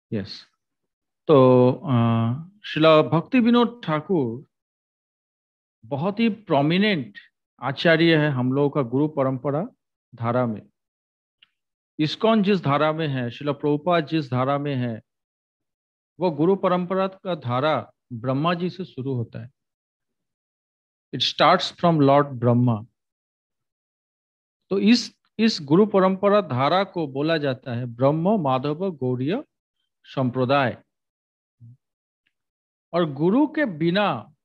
Yes. तो श्रीला भक्ति विनोद ठाकुर बहुत ही prominent आचार्य है हम लोगों का गुरु परंपरा धारा में। इस्कॉन जिस धारा में है, श्रीला प्रभुपाद जिस धारा में है, वो गुरु परंपरा का धारा ब्रह्मा जी से शुरू होता है। It starts from lord Brahma. तो इस गुरु परंपरा धारा को बोला जाता है ब्रह्म माधव गौड़ीय संप्रदाय। और गुरु के बिना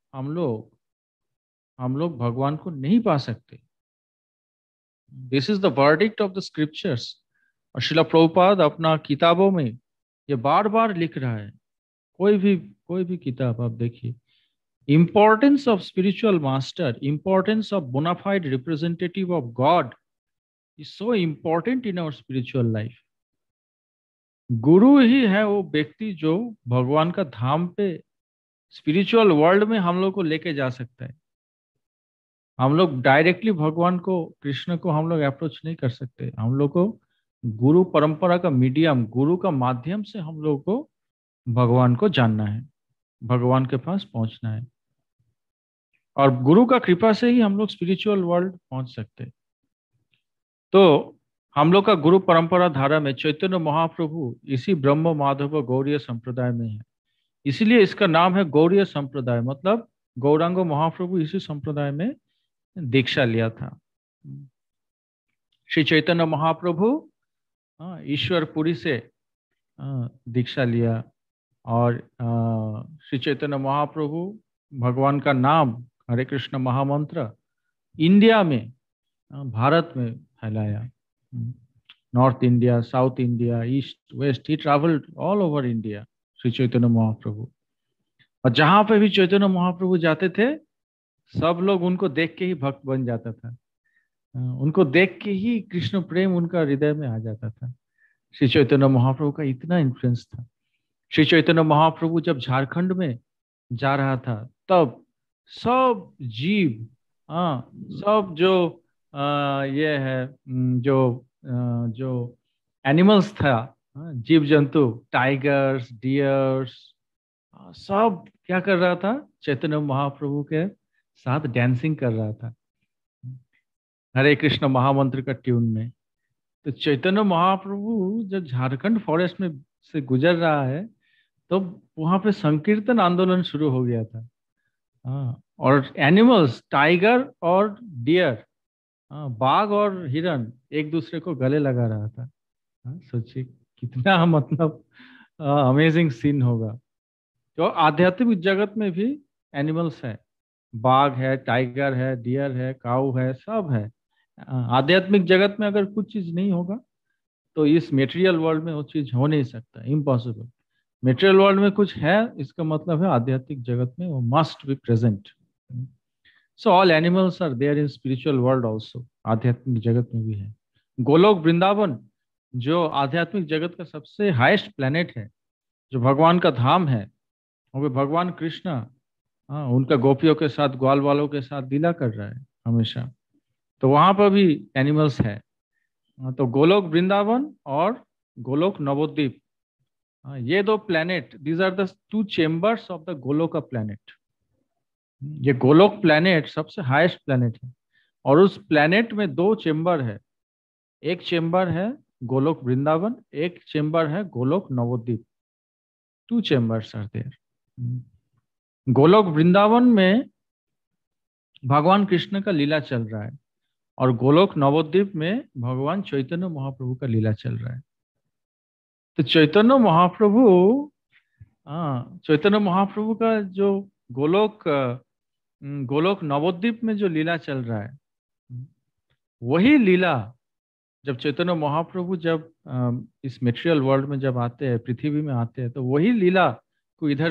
हम लोग भगवान को नहीं पा सकते। This is the verdict of the scriptures. और शिला प्रभुपाद अपना किताबों में ये बार बार लिख रहा है। कोई भी किताब आप देखिए, importance of spiritual master, importance of bonafide representative of God is so important in our spiritual life. गुरु ही है वो व्यक्ति जो भगवान का धाम पे, स्पिरिचुअल वर्ल्ड में हम लोग को लेके जा सकता है। हम लोग डायरेक्टली भगवान को, कृष्ण को हम लोग अप्रोच नहीं कर सकते। हम लोग को गुरु परंपरा का मीडियम, गुरु का माध्यम से हम लोग को भगवान को जानना है, भगवान के पास पहुंचना है। और गुरु का कृपा से ही हम लोग स्पिरिचुअल वर्ल्ड पहुंच सकते हैं। तो हम लोग का गुरु परंपरा धारा में चैतन्य महाप्रभु इसी ब्रह्म माधव गौड़ीय संप्रदाय में है। इसीलिए इसका नाम है गौड़ीय संप्रदाय, मतलब गौरांग महाप्रभु इसी संप्रदाय में दीक्षा लिया था। श्री चैतन्य महाप्रभु ईश्वरपुरी से दीक्षा लिया। और श्री चैतन्य महाप्रभु भगवान का नाम हरे कृष्ण महामंत्र इंडिया में, भारत में फैलाया। North India, south India, east west, he travelled all over India Shri Chaitanya Mahaprabhu. और जहां पे भी चैतन्य महाप्रभु जाते थे, सब लोग उनको देख के ही भक्त बन जाता था। उनको देख के ही कृष्ण प्रेम उनका हृदय में आ जाता था। श्री चैतन्य महाप्रभु का इतना इन्फ्लुएंस था। श्री चैतन्य महाप्रभु जब झारखंड में जा रहा था, तब सब जीव, सब जो ये है, जो एनिमल्स था, जीव जंतु, टाइगर्स, डियर्स, सब क्या कर रहा था? चैतन्य महाप्रभु के साथ डांसिंग कर रहा था हरे कृष्ण महामंत्र का ट्यून में। तो चैतन्य महाप्रभु जब झारखंड फॉरेस्ट में से गुजर रहा है, तो वहां पे संकीर्तन आंदोलन शुरू हो गया था। हाँ, और एनिमल्स, टाइगर और डियर, बाघ और हिरन एक दूसरे को गले लगा रहा था। सोचिए कितना मतलब अमेजिंग सीन होगा। तो आध्यात्मिक जगत में भी एनिमल्स है, बाघ है, टाइगर है, डियर है, काऊ है, सब है। आध्यात्मिक जगत में अगर कुछ चीज नहीं होगा, तो इस मेटेरियल वर्ल्ड में वो चीज हो नहीं सकता, इम्पॉसिबल। मेटेरियल वर्ल्ड में कुछ है, इसका मतलब है आध्यात्मिक जगत में वो must be present. So all animals are there in spiritual world also, आध्यात्मिक जगत में भी है। गोलोक वृंदावन जो आध्यात्मिक जगत का सबसे हाईएस्ट प्लेनेट है, जो भगवान का धाम है, वो भगवान कृष्ण उनका गोपियों के साथ, ग्वाल वालों के साथ लीला कर रहा है हमेशा। तो वहां पर भी एनिमल्स है। तो गोलोक वृंदावन और गोलोक नवोद्वीप, ये दो planet, these are the two chambers of the Goloka planet. ये गोलोक प्लेनेट सबसे हाईएस्ट प्लेनेट है। और उस प्लेनेट में दो चेम्बर है। एक चेम्बर है गोलोक वृंदावन, एक चेम्बर है Golok Navadvip. Two chambers are there. Golok Vrindavan में भगवान कृष्ण का लीला चल रहा है, और गोलोक नवोद्वीप में भगवान चैतन्य महाप्रभु का लीला चल रहा है। तो चैतन्य महाप्रभु का जो गोलोक नवोद्वीप में जो लीला चल रहा है, वही लीला जब चैतन्य महाप्रभु जब इस मेटेरियल वर्ल्ड में जब आते हैं, पृथ्वी में आते हैं, तो वही लीला को इधर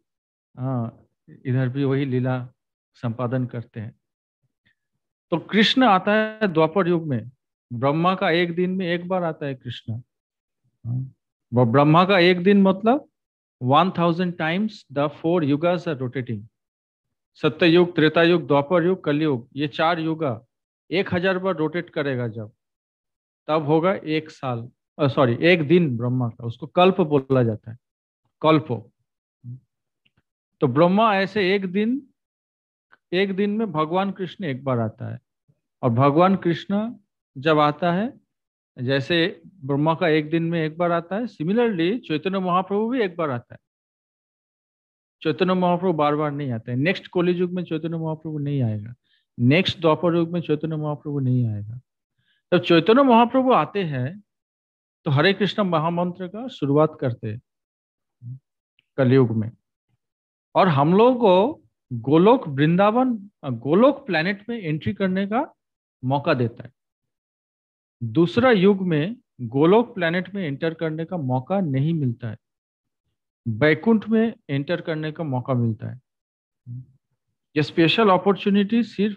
भी वही लीला संपादन करते हैं। तो कृष्ण आता है द्वापर युग में। ब्रह्मा का एक दिन में एक बार आता है कृष्ण। वो ब्रह्मा का एक दिन मतलब 1000 times the 4 yugas are rotating. Satya Yuga, Treta युग, द्वापर युग, कलयुग, ये 4 युगा 1000 बार रोटेट करेगा। जब तब होगा 1 साल। सॉरी, एक दिन ब्रह्मा का, उसको कल्प बोला जाता है, कल्प। तो ब्रह्मा ऐसे एक दिन में भगवान कृष्ण एक बार आता है। और भगवान कृष्ण जब आता है, जैसे ब्रह्मा का एक दिन में एक बार आता है, सिमिलरली चैतन्य महाप्रभु भी एक बार आता है। चैतन्य महाप्रभु बार बार नहीं आते हैं। नेक्स्ट कलि युग में चैतन्य महाप्रभु नहीं आएगा, नेक्स्ट द्वापर युग में चैतन्य महाप्रभु नहीं आएगा। जब चैतन्य महाप्रभु आते हैं तो हरे कृष्ण महामंत्र का शुरुआत करते हैं कलयुग में। और हम लोग को गोलोक वृंदावन, गोलोक प्लेनेट में एंट्री करने का मौका देता है। दूसरा युग में गोलोक प्लेनेट में एंटर करने का मौका नहीं मिलता है, बैकुंठ में एंटर करने का मौका मिलता है। ये स्पेशल अपॉर्चुनिटी सिर्फ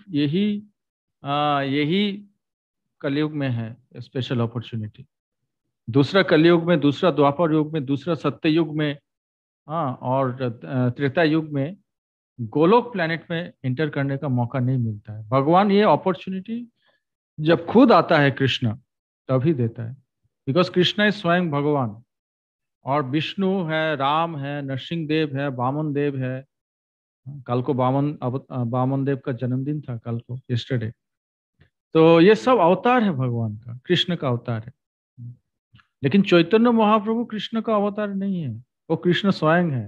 यही कलयुग में है, स्पेशल अपॉर्चुनिटी। दूसरा कलयुग में, दूसरा द्वापर युग में, दूसरा सत्य युग में, हाँ, और त्रेता युग में गोलोक प्लेनेट में एंटर करने का मौका नहीं मिलता है। भगवान ये अपॉर्चुनिटी जब खुद आता है कृष्ण तभी देता है, बिकॉज कृष्ण इज स्वयं भगवान। और विष्णु है, राम है, नरसिंह देव है, वामन देव है। कल को वामन देव का जन्मदिन था, कल को, यस्टरडे। तो ये सब अवतार है भगवान का, कृष्ण का अवतार है। लेकिन चैतन्य महाप्रभु कृष्ण का अवतार नहीं है, वो कृष्ण स्वयं है।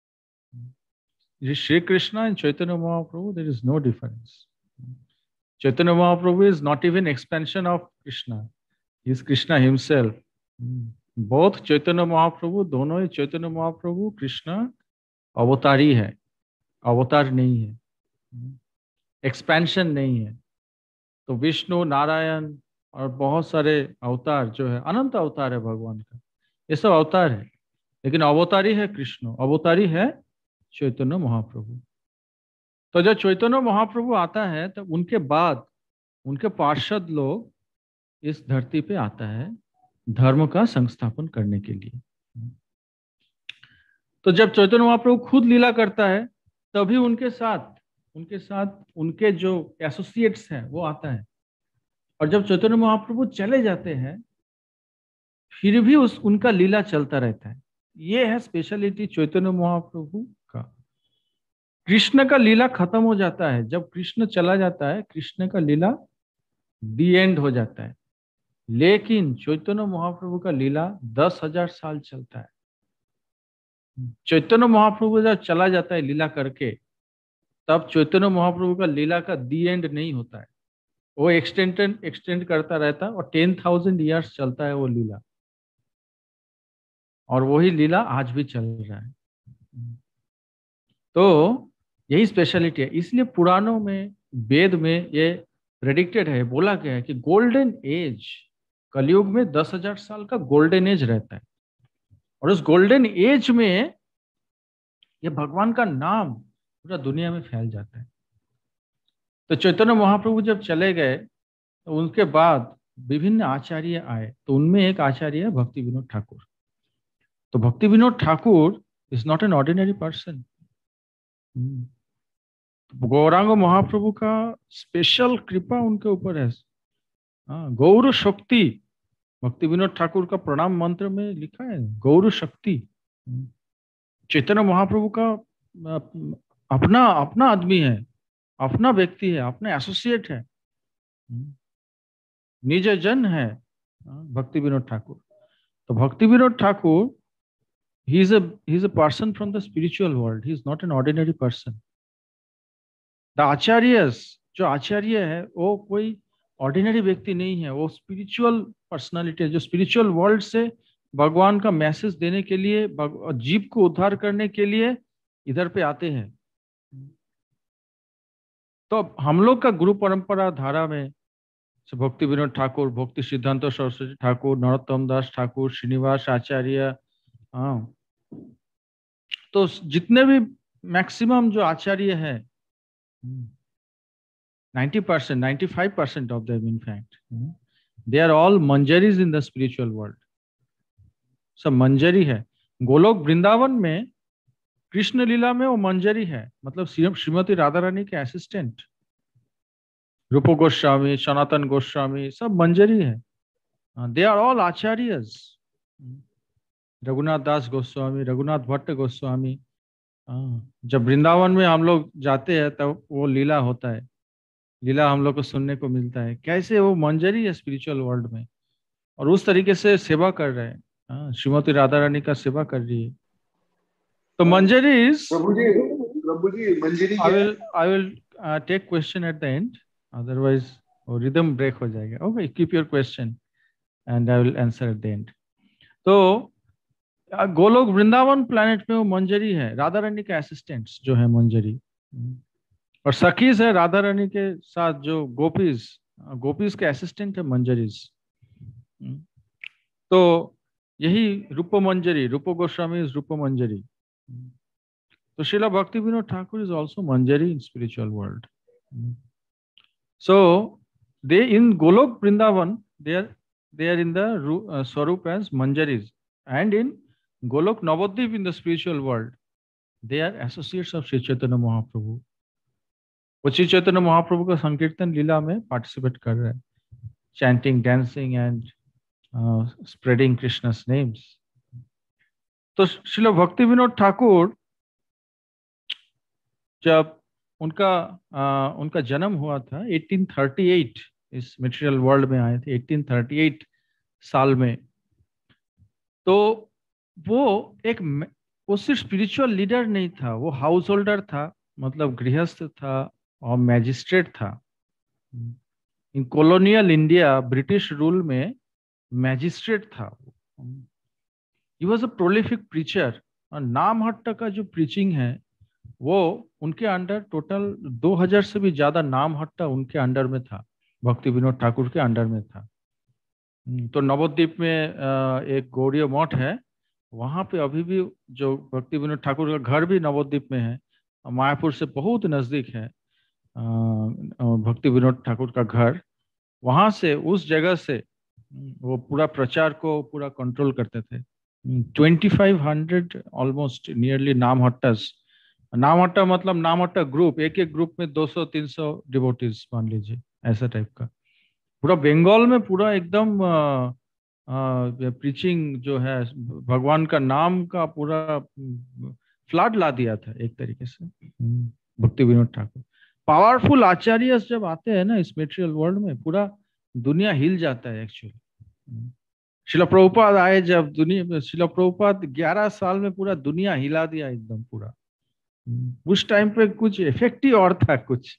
Shri Krishna and Chaitanya Mahaprabhu, there is no difference. Chaitanya Mahaprabhu is not even expansion of Krishna, he is Krishna himself. Both Chaitanya Mahaprabhu, दोनों ही चैतन्य महाप्रभु कृष्ण अवतारी है, अवतार नहीं है, एक्सपेंशन नहीं है। तो विष्णु, नारायण और बहुत सारे अवतार जो है, अनंत अवतार है भगवान का, ये सब अवतार है। लेकिन अवतारी है कृष्ण, अवतारी है चैतन्य महाप्रभु। तो जब चैतन्य महाप्रभु आता है तो उनके बाद उनके पार्षद लोग इस धरती पे आता है धर्म का संस्थापन करने के लिए। तो जब चैतन्य महाप्रभु खुद लीला करता है तभी उनके साथ उनके जो एसोसिएट्स हैं वो आता है। और जब चैतन्य महाप्रभु चले जाते हैं फिर भी उनका लीला चलता रहता है। ये है स्पेशलिटी चैतन्य महाप्रभु का। कृष्ण का लीला खत्म हो जाता है जब कृष्ण चला जाता है, कृष्ण का लीला दी एंड हो जाता है। लेकिन चैतन्य महाप्रभु का लीला 10,000 साल चलता है। चैतन्य महाप्रभु जब चला जाता है लीला करके, तब चैतन्य महाप्रभु का लीला का दी एंड नहीं होता है, वो एक्सटेंड करता रहता है और 10,000 ईयर्स चलता है वो लीला। और वही लीला आज भी चल रहा है। तो यही स्पेशलिटी है। इसलिए पुराणों में, वेद में ये प्रेडिक्टेड है, बोला गया है कि गोल्डन एज, कलयुग में 10,000 साल का गोल्डन एज रहता है। और उस गोल्डन एज में ये भगवान का नाम पूरा दुनिया में फैल जाता है। तो चैतन्य महाप्रभु जब चले गए तो उनके बाद विभिन्न आचार्य आए। तो उनमें एक आचार्य है भक्ति विनोद ठाकुर। तो Bhakti Vinod Thakur is not an ordinary person. Gauranga Mahaprabhu का स्पेशल कृपा उनके ऊपर है। गौर शक्ति, भक्ति विनोद ठाकुर का प्रणाम मंत्र में लिखा है गौर शक्ति। चैतन्य महाप्रभु का अपना अपना आदमी है, अपना व्यक्ति है, अपना एसोसिएट है, निज जन है भक्ति विनोद ठाकुर। तो Bhakti Vinod Thakur, he is a person from the spiritual world, he is not an ordinary person. The acharyas, जो आचार्य है वो कोई ऑर्डिनरी व्यक्ति नहीं है, वो स्पिरिचुअल पर्सनालिटी है जो स्पिरिचुअल वर्ल्ड से भगवान का मैसेज देने के लिए, जीव को उद्धार करने के लिए इधर पे आते हैं। तो हम लोग का गुरु परंपरा धारा में भक्ति विनोद ठाकुर, भक्ति सिद्धांत सरस्वती ठाकुर, नरोत्तम दास ठाकुर, श्रीनिवास आचार्य, हाँ, तो जितने भी मैक्सिमम जो आचार्य है 90%, 95% of them in fact, they are all manjaris in the spiritual world. सब मंजरी है। गोलोक वृंदावन में कृष्ण लीला में वो मंजरी है, मतलब श्रीमती राधा रानी के असिस्टेंट। रूप गोस्वामी, सनातन गोस्वामी सब मंजरी है। They are all acharyas, Raghunath Das Goswami, Raghunath Bhatta Goswami. जब वृंदावन में हम लोग जाते हैं तब वो लीला होता है, लीला हम लोग को सुनने को मिलता है, कैसे वो मंजरी है स्पिरिचुअल वर्ल्ड में और उस तरीके से सेवा कर रहे हैं। श्रीमती राधा रानी का सेवा कर रही है। तो मंजरी इज, प्रभु जी मंजरी I will take question at the end, otherwise वो रिदम ब्रेक हो जाएगा। Okay, keep your question and I will answer at the end. तो गोलोक वृंदावन प्लैनेट में वो मंजरी है, राधा रानी का असिस्टेंट्स जो है मंजरी, और सखीज है राधा रानी के साथ जो गोपीज, गोपीज के असिस्टेंट है मंजरीज। तो यही रूप मंजरी, रूप गोस्वामी इज रूप मंजरी। तो Srila Bhakti Vinod Thakur is also manjari in spiritual world. So they in Golok Vrindavan they are in the Swarup as Manjaris, and in Golok Navadvip in the spiritual world they are associates of Sri Chaitanya Mahaprabhu। वो श्री चैतन्य महाप्रभु का संकीर्तन लीला में participate कर रहे हैं, chanting, dancing and spreading Krishna's names. तो श्रील भक्ति विनोद ठाकुर जब उनका जन्म हुआ था 1838, इस मटेरियल वर्ल्ड में आए थे 1838 साल में। तो वो सिर्फ स्पिरिचुअल लीडर नहीं था, वो हाउस होल्डर था, मतलब गृहस्थ था और मैजिस्ट्रेट था। In colonial India British rule में मैजिस्ट्रेट था। He was a prolific preacher, और नामहट्टा का जो प्रीचिंग है वो उनके अंडर टोटल 2000 से भी ज्यादा नामहट्टा उनके अंडर में था, भक्ति विनोद ठाकुर के अंडर में था। तो नवद्वीप में एक गौड़ीय मठ है, वहां पे अभी भी जो भक्ति विनोद ठाकुर का घर भी नवद्वीप में है, मायापुर से बहुत नजदीक है भक्ति विनोद ठाकुर का घर। वहां से, उस जगह से वो पूरा प्रचार को पूरा कंट्रोल करते थे। 2500 ऑलमोस्ट नियरली नामहट्टास, नामहट्टा मतलब नामहट्टा ग्रुप, एक एक ग्रुप में 200-300 डिवोटीज मान लीजिए, ऐसा टाइप का। पूरा बंगाल में पूरा एकदम प्रीचिंग जो है, भगवान का नाम का पूरा फ्लड ला दिया था एक तरीके से भक्ति विनोद ठाकुर। पावरफुल आचार्य जब आते हैं ना इस मेटेरियल वर्ल्ड में, पूरा दुनिया हिल जाता है एक्चुअली। शिला प्रभुपाद आए जब दुनिया, शिला प्रभुपाद 11 साल में पूरा दुनिया हिला दिया एकदम पूरा। उस टाइम पे कुछ इफेक्ट ही और था कुछ।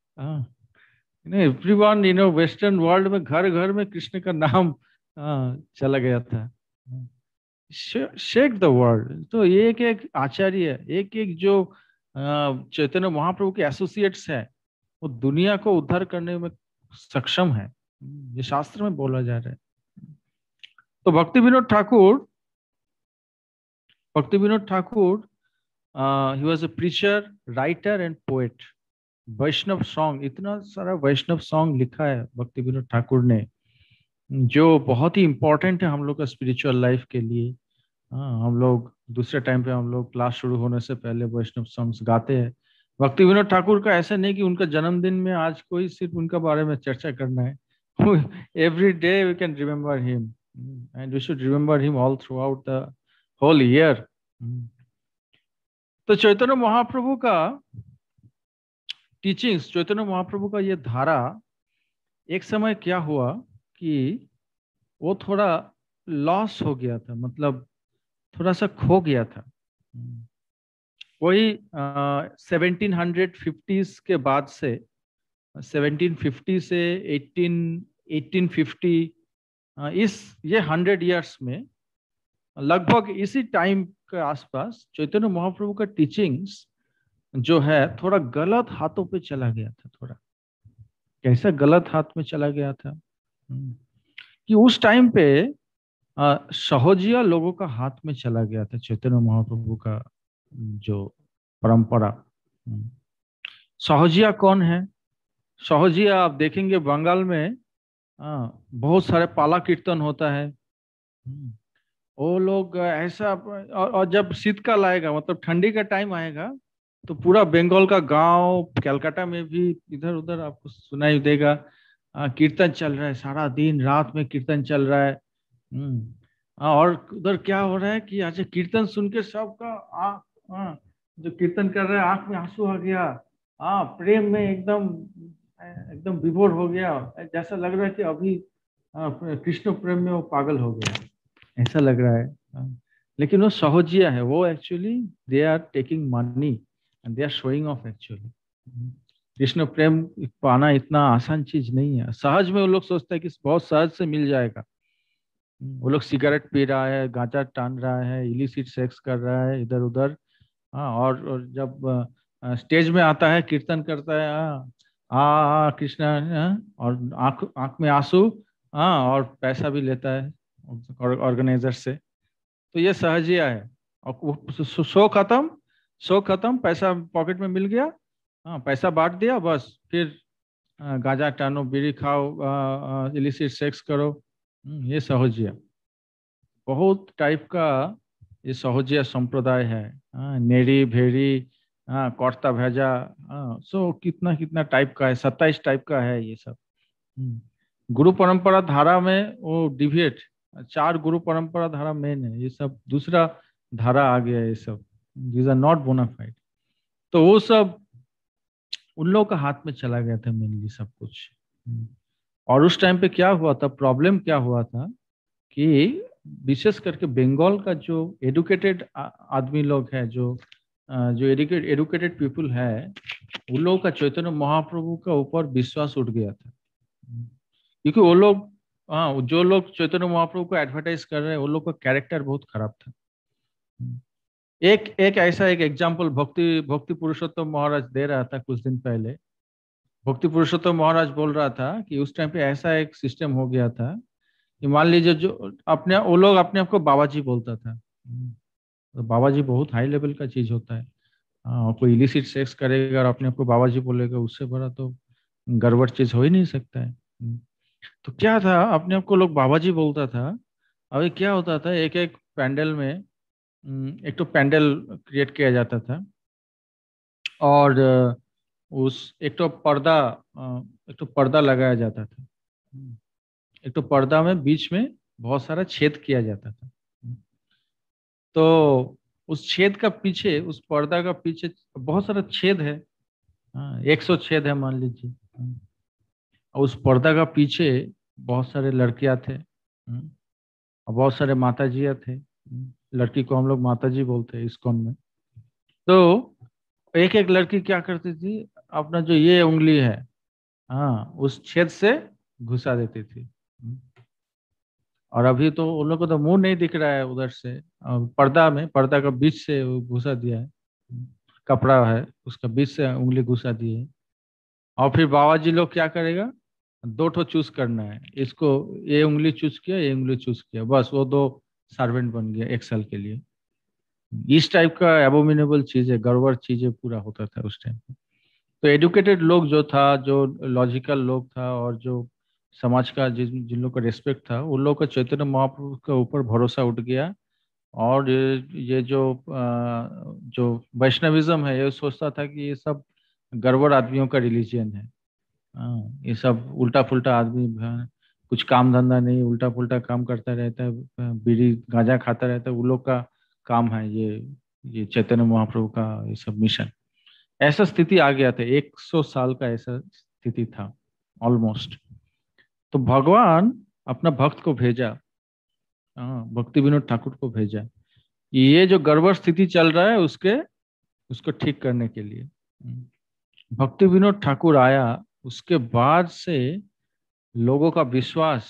एवरीवन वेस्टर्न वर्ल्ड में घर घर में कृष्ण का नाम चला गया था, शेक द वर्ल्ड। तो एक एक आचार्य, एक एक जो चैतन्य महाप्रभु के एसोसिएट्स हैं, वो दुनिया को उद्धार करने में सक्षम है, ये शास्त्र में बोला जा रहा है। तो Bhakti Vinod Thakur he was a preacher, writer and poet। Vaishnava song, इतना सारा वैष्णव सॉन्ग लिखा है भक्ति विनोद ठाकुर ने, जो बहुत ही इंपॉर्टेंट है हम लोग का स्पिरिचुअल लाइफ के लिए। हम लोग दूसरे टाइम पे हम लोग क्लास शुरू होने से पहले वैष्णव सॉन्ग्स गाते हैं। भक्ति विनोद ठाकुर का ऐसा नहीं कि उनका जन्मदिन में आज कोई सिर्फ उनका बारे में चर्चा करना है। Every day we can remember him and we should remember him all throughout the whole year. तो चैतन्य महाप्रभु का टीचिंग्स, चैतन्य महाप्रभु का ये धारा, एक समय क्या हुआ कि वो थोड़ा लॉस हो गया था, मतलब थोड़ा सा खो गया था। वही 1750s के बाद से, 1750 से 1850, ये 100 इयर्स में लगभग इसी टाइम के आसपास चैतन्य महाप्रभु का टीचिंग्स जो है थोड़ा गलत हाथों पे चला गया था। थोड़ा कैसा गलत हाथ में चला गया था कि उस टाइम पे सहोजिया लोगों का हाथ में चला गया था चैतन्य महाप्रभु का जो परंपरा। सहोजिया कौन है? सहोजिया आप देखेंगे बंगाल में बहुत सारे पाला कीर्तन होता है। वो लोग ऐसा, और जब शीतकाल आएगा, मतलब ठंडी का टाइम आएगा, तो पूरा बंगाल का गांव, कलकत्ता में भी इधर उधर आपको सुनाई देगा, कीर्तन चल रहा है, सारा दिन रात में कीर्तन चल रहा है। और उधर क्या हो रहा है कि अच्छा कीर्तन सुन के सबका जो कीर्तन कर रहा है आंख में आंसू आ गया। प्रेम में एकदम एकदम विभोर हो गया, जैसा लग रहा है कि अभी कृष्ण प्रेम में वो पागल हो गया, ऐसा लग रहा है। लेकिन वो सहोजिया है, वो actually they are taking money and they are showing off actually. Krishna प्रेम पाना इतना आसान चीज नहीं है। सहज में वो लोग सोचते हैं कि बहुत सहज से मिल जाएगा। वो लोग सिगरेट पी रहा है, गांजा टान रहा है, इलिसिट सेक्स कर रहा है इधर उधर। और जब स्टेज में आता है कीर्तन करता है, कृष्ण, और आंख आंख में आंसू, और पैसा भी लेता है ऑर्गेनाइजर से। तो ये सहजिया है। और शो खत्म, पैसा पॉकेट में मिल गया, पैसा बांट दिया, बस फिर गांजा टानो, बीड़ी खाओ, इलिसिट सेक्स करो। ये सहोजिया, बहुत टाइप का ये सहोजिया संप्रदाय है। नेरी भेरी, कर्ता भेजा, सो कितना कितना टाइप का है, 27 टाइप का है ये सब। गुरु परंपरा धारा में वो डिविएट, 4 गुरु परंपरा धारा मेन है, ये सब दूसरा धारा आ गया है, ये सब दीज आर नॉट बोनाफाइड। तो वो सब उन लोगों का हाथ में चला गया था मेनली सब कुछ। और उस टाइम पे क्या हुआ था, प्रॉब्लम क्या हुआ था कि विशेष करके बंगाल का जो एडुकेटेड आदमी लोग है, जो एडुकेटेड पीपल है, उन लोगों का चैतन्य महाप्रभु का ऊपर विश्वास उठ गया था। क्योंकि वो लोग, जो लोग चैतन्य महाप्रभु को एडवर्टाइज कर रहे हैं, वो लोग का कैरेक्टर बहुत खराब था। एक ऐसा एक एग्जाम्पल भक्ति भक्ति पुरुषोत्तम महाराज दे रहा था कुछ दिन पहले। भक्ति पुरुषोत्तम महाराज बोल रहा था कि उस टाइम पे ऐसा एक सिस्टम हो गया था कि मान लीजिए जो वो लोग अपने आप को बाबा जी बोलता था। तो बाबा जी बहुत हाई लेवल का चीज होता है। कोई इलिसिट सेक्स करेगा और अपने आप को बाबा जी बोलेगा, उससे बड़ा तो गड़बड़ चीज हो ही नहीं सकता है। तो क्या था, अपने आप को लोग बाबा जी बोलता था। अभी क्या होता था, एक एक पैंडल में एक तो पैंडल क्रिएट किया जाता था, और उस एक तो पर्दा लगाया जाता था। एक तो पर्दा में बीच में बहुत सारा छेद किया जाता था। तो उस छेद का पीछे, उस पर्दा का पीछे बहुत सारा छेद है, 100 छेद है मान लीजिए। और उस पर्दा का पीछे बहुत सारे लड़कियां थे, और बहुत सारे माताजियां थे। लड़की को हम लोग माताजी बोलते हैं इस्कॉन में। तो एक एक लड़की क्या करती थी, अपना जो ये उंगली है, उस छेद से घुसा देती थी। और अभी तो उन लोग को तो मुंह नहीं दिख रहा है उधर से, पर्दा का बीच से वो घुसा दिया है, कपड़ा है उसका बीच से उंगली घुसा दी है। और फिर बाबा जी लोग क्या करेगा, 2 ठो चूज करना है, इसको ये उंगली चूज किया, ये उंगली चूज किया, बस वो 2 सर्वेंट बन गया 1 साल के लिए। इस टाइप का एबोमिनेबल चीजें, गड़बड़ चीजें पूरा होता था उस टाइम। तो एडुकेटेड लोग जो था, जो लॉजिकल लोग था, और जो समाज का जिन जिन लोग का रेस्पेक्ट था, उन लोगों का चैतन्य महाप्रभु के ऊपर भरोसा उठ गया। और ये जो वैष्णविज्म है, ये सोचता था कि ये सब गड़बड़ आदमियों का रिलीजियन है। ये सब उल्टा पुल्टा आदमी है, कुछ काम धंधा नहीं, उल्टा पुल्टा काम करता रहता है, बीड़ी गांजा खाता रहता है, वो लोग का काम है ये चैतन्य महाप्रभु का ये सब मिशन। ऐसा स्थिति आ गया था, 100 साल का ऐसा स्थिति था ऑलमोस्ट। तो भगवान अपना भक्त को भेजा, भक्ति विनोद ठाकुर को भेजा, ये जो गड़बड़ स्थिति चल रहा है उसको ठीक करने के लिए। भक्ति विनोद ठाकुर आया, उसके बाद से लोगों का विश्वास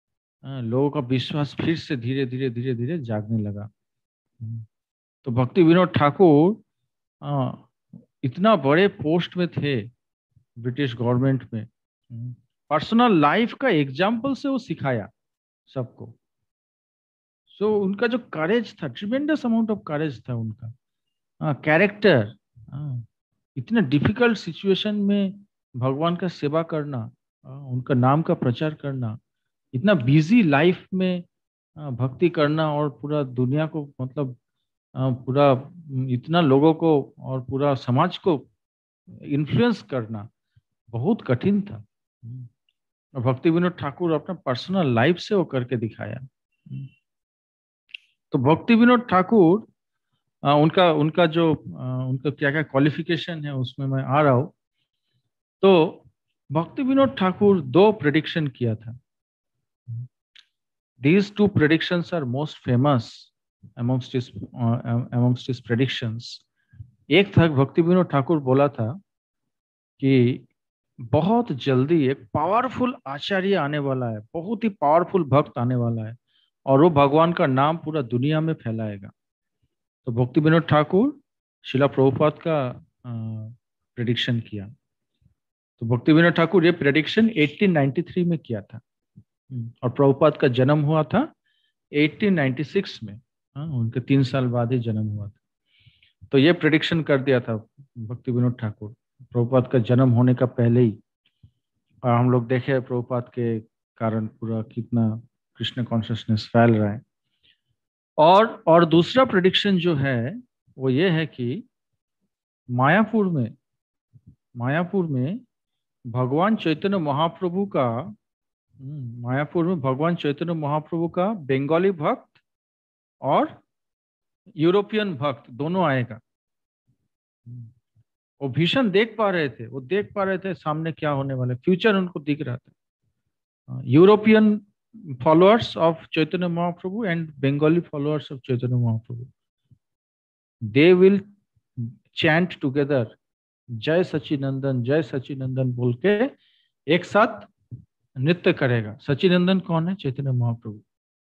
फिर से धीरे धीरे धीरे धीरे जागने लगा। तो भक्ति विनोद ठाकुर इतना बड़े पोस्ट में थे ब्रिटिश गवर्नमेंट में, पर्सनल लाइफ का एग्जाम्पल से वो सिखाया सबको। सो उनका जो करेज था, ट्रिमेंडस अमाउंट ऑफ करेज था उनका, कैरेक्टर, इतना डिफिकल्ट सिचुएशन में भगवान का सेवा करना, उनका नाम का प्रचार करना, इतना बिजी लाइफ में भक्ति करना, और पूरा दुनिया को मतलब पूरा इतना लोगों को और पूरा समाज को इन्फ्लुएंस करना बहुत कठिन था। और भक्ति विनोद ठाकुर अपना पर्सनल लाइफ से वो करके दिखाया। तो भक्ति विनोद ठाकुर उनका उनका जो उनका क्या क्या क्वालिफिकेशन है उसमें मैं आ रहा हूं। तो भक्ति विनोद ठाकुर दो प्रेडिक्शन किया था। These two predictions are most famous amongst his predictions. एक था भक्ति विनोद ठाकुर बोला था कि बहुत जल्दी एक पावरफुल आचार्य आने वाला है, बहुत ही पावरफुल भक्त आने वाला है और वो भगवान का नाम पूरा दुनिया में फैलाएगा। तो भक्ति विनोद ठाकुर शिला प्रभुपाद का प्रेडिक्शन किया। तो भक्ति विनोद ठाकुर ये प्रेडिक्शन 1893 में किया था और प्रभुपाद का जन्म हुआ था 1896 में। उनके 3 साल बाद ही जन्म हुआ था। तो ये प्रेडिक्शन कर दिया था भक्ति विनोद ठाकुर प्रभुपाद का जन्म होने का पहले ही। और हम लोग देखे प्रभुपाद के कारण पूरा कितना कृष्ण कॉन्शियसनेस फैल रहा है। और दूसरा प्रेडिक्शन जो है वो ये है कि मायापुर में भगवान चैतन्य महाप्रभु का बंगाली भक्त और यूरोपियन भक्त दोनों आएगा। वो भीषण देख पा रहे थे सामने क्या होने वाला, फ्यूचर उनको दिख रहा था। European followers of Chaitanya Mahaprabhu and Bengali followers of Chaitanya Mahaprabhu, they will chant together जय सचिनंदन बोल के एक साथ नृत्य करेगा। सचिनंदन कौन है? Chaitanya Mahaprabhu,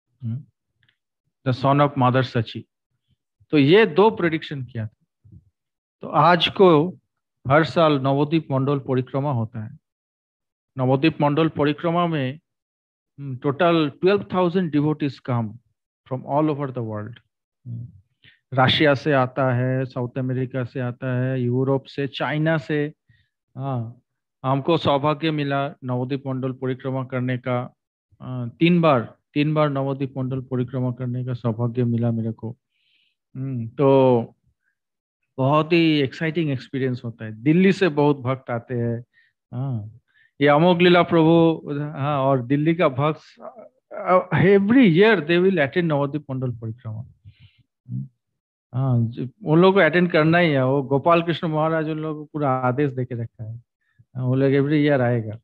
the son of mother Sachi. तो ये दो प्रेडिक्शन किया था। तो आज को हर साल नवद्वीप मंडल परिक्रमा होता है। नवद्वीप मंडल परिक्रमा में total 12,000 devotees come from all over the world. Russia से आता है, साउथ अमेरिका से आता है, यूरोप से, चाइना से। हाँ, हमको सौभाग्य मिला नवद्वीप मंडल परिक्रमा करने का। 3 बार नवद्वीप मंडल परिक्रमा करने का सौभाग्य मिला मेरे को। तो बहुत ही एक्साइटिंग एक्सपीरियंस होता है। दिल्ली से बहुत भक्त आते हैं। हाँ, ये अमोघ लीला प्रभु, हाँ, और दिल्ली का भक्त every year they will attend Navadvip Mandal parikrama. हाँ, उन लोगों को अटेंड करना ही है। वो गोपाल कृष्ण महाराज उन लोगों को पूरा आदेश देके रखा है। वो लोग एवरी ईयर आएगा।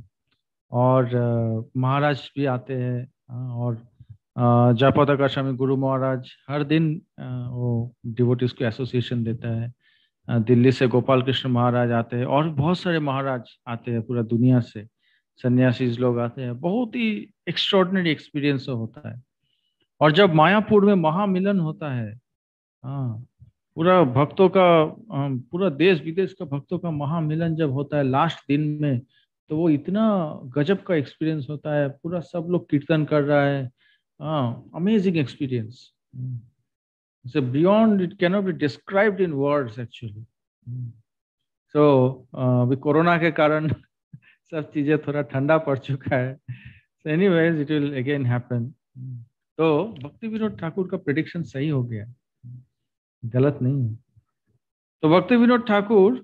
और महाराज भी आते हैं। और जयपताका स्वामी गुरु महाराज हर दिन वो डिवोटीज को एसोसिएशन देता है। दिल्ली से गोपाल कृष्ण महाराज आते हैं और बहुत सारे महाराज आते हैं पूरा दुनिया से, सन्यासी लोग आते हैं। बहुत ही एक्स्ट्रॉर्डिनरी एक्सपीरियंस होता है। और जब मायापुर में महामिलन होता है, हाँ, पूरा भक्तों का, पूरा देश विदेश का भक्तों का महामिलन जब होता है लास्ट दिन में, तो वो इतना गजब का एक्सपीरियंस होता है। पूरा सब लोग कीर्तन कर रहा है। Amazing experience. So beyond, it cannot be described in words actually. So अभी कोरोना के कारण सब चीजें थोड़ा ठंडा पड़ चुका है। So anyways, it will again happen. तो भक्ति विनोद ठाकुर का प्रेडिक्शन सही हो गया, गलत नहीं है। तो भक्ति विनोद ठाकुर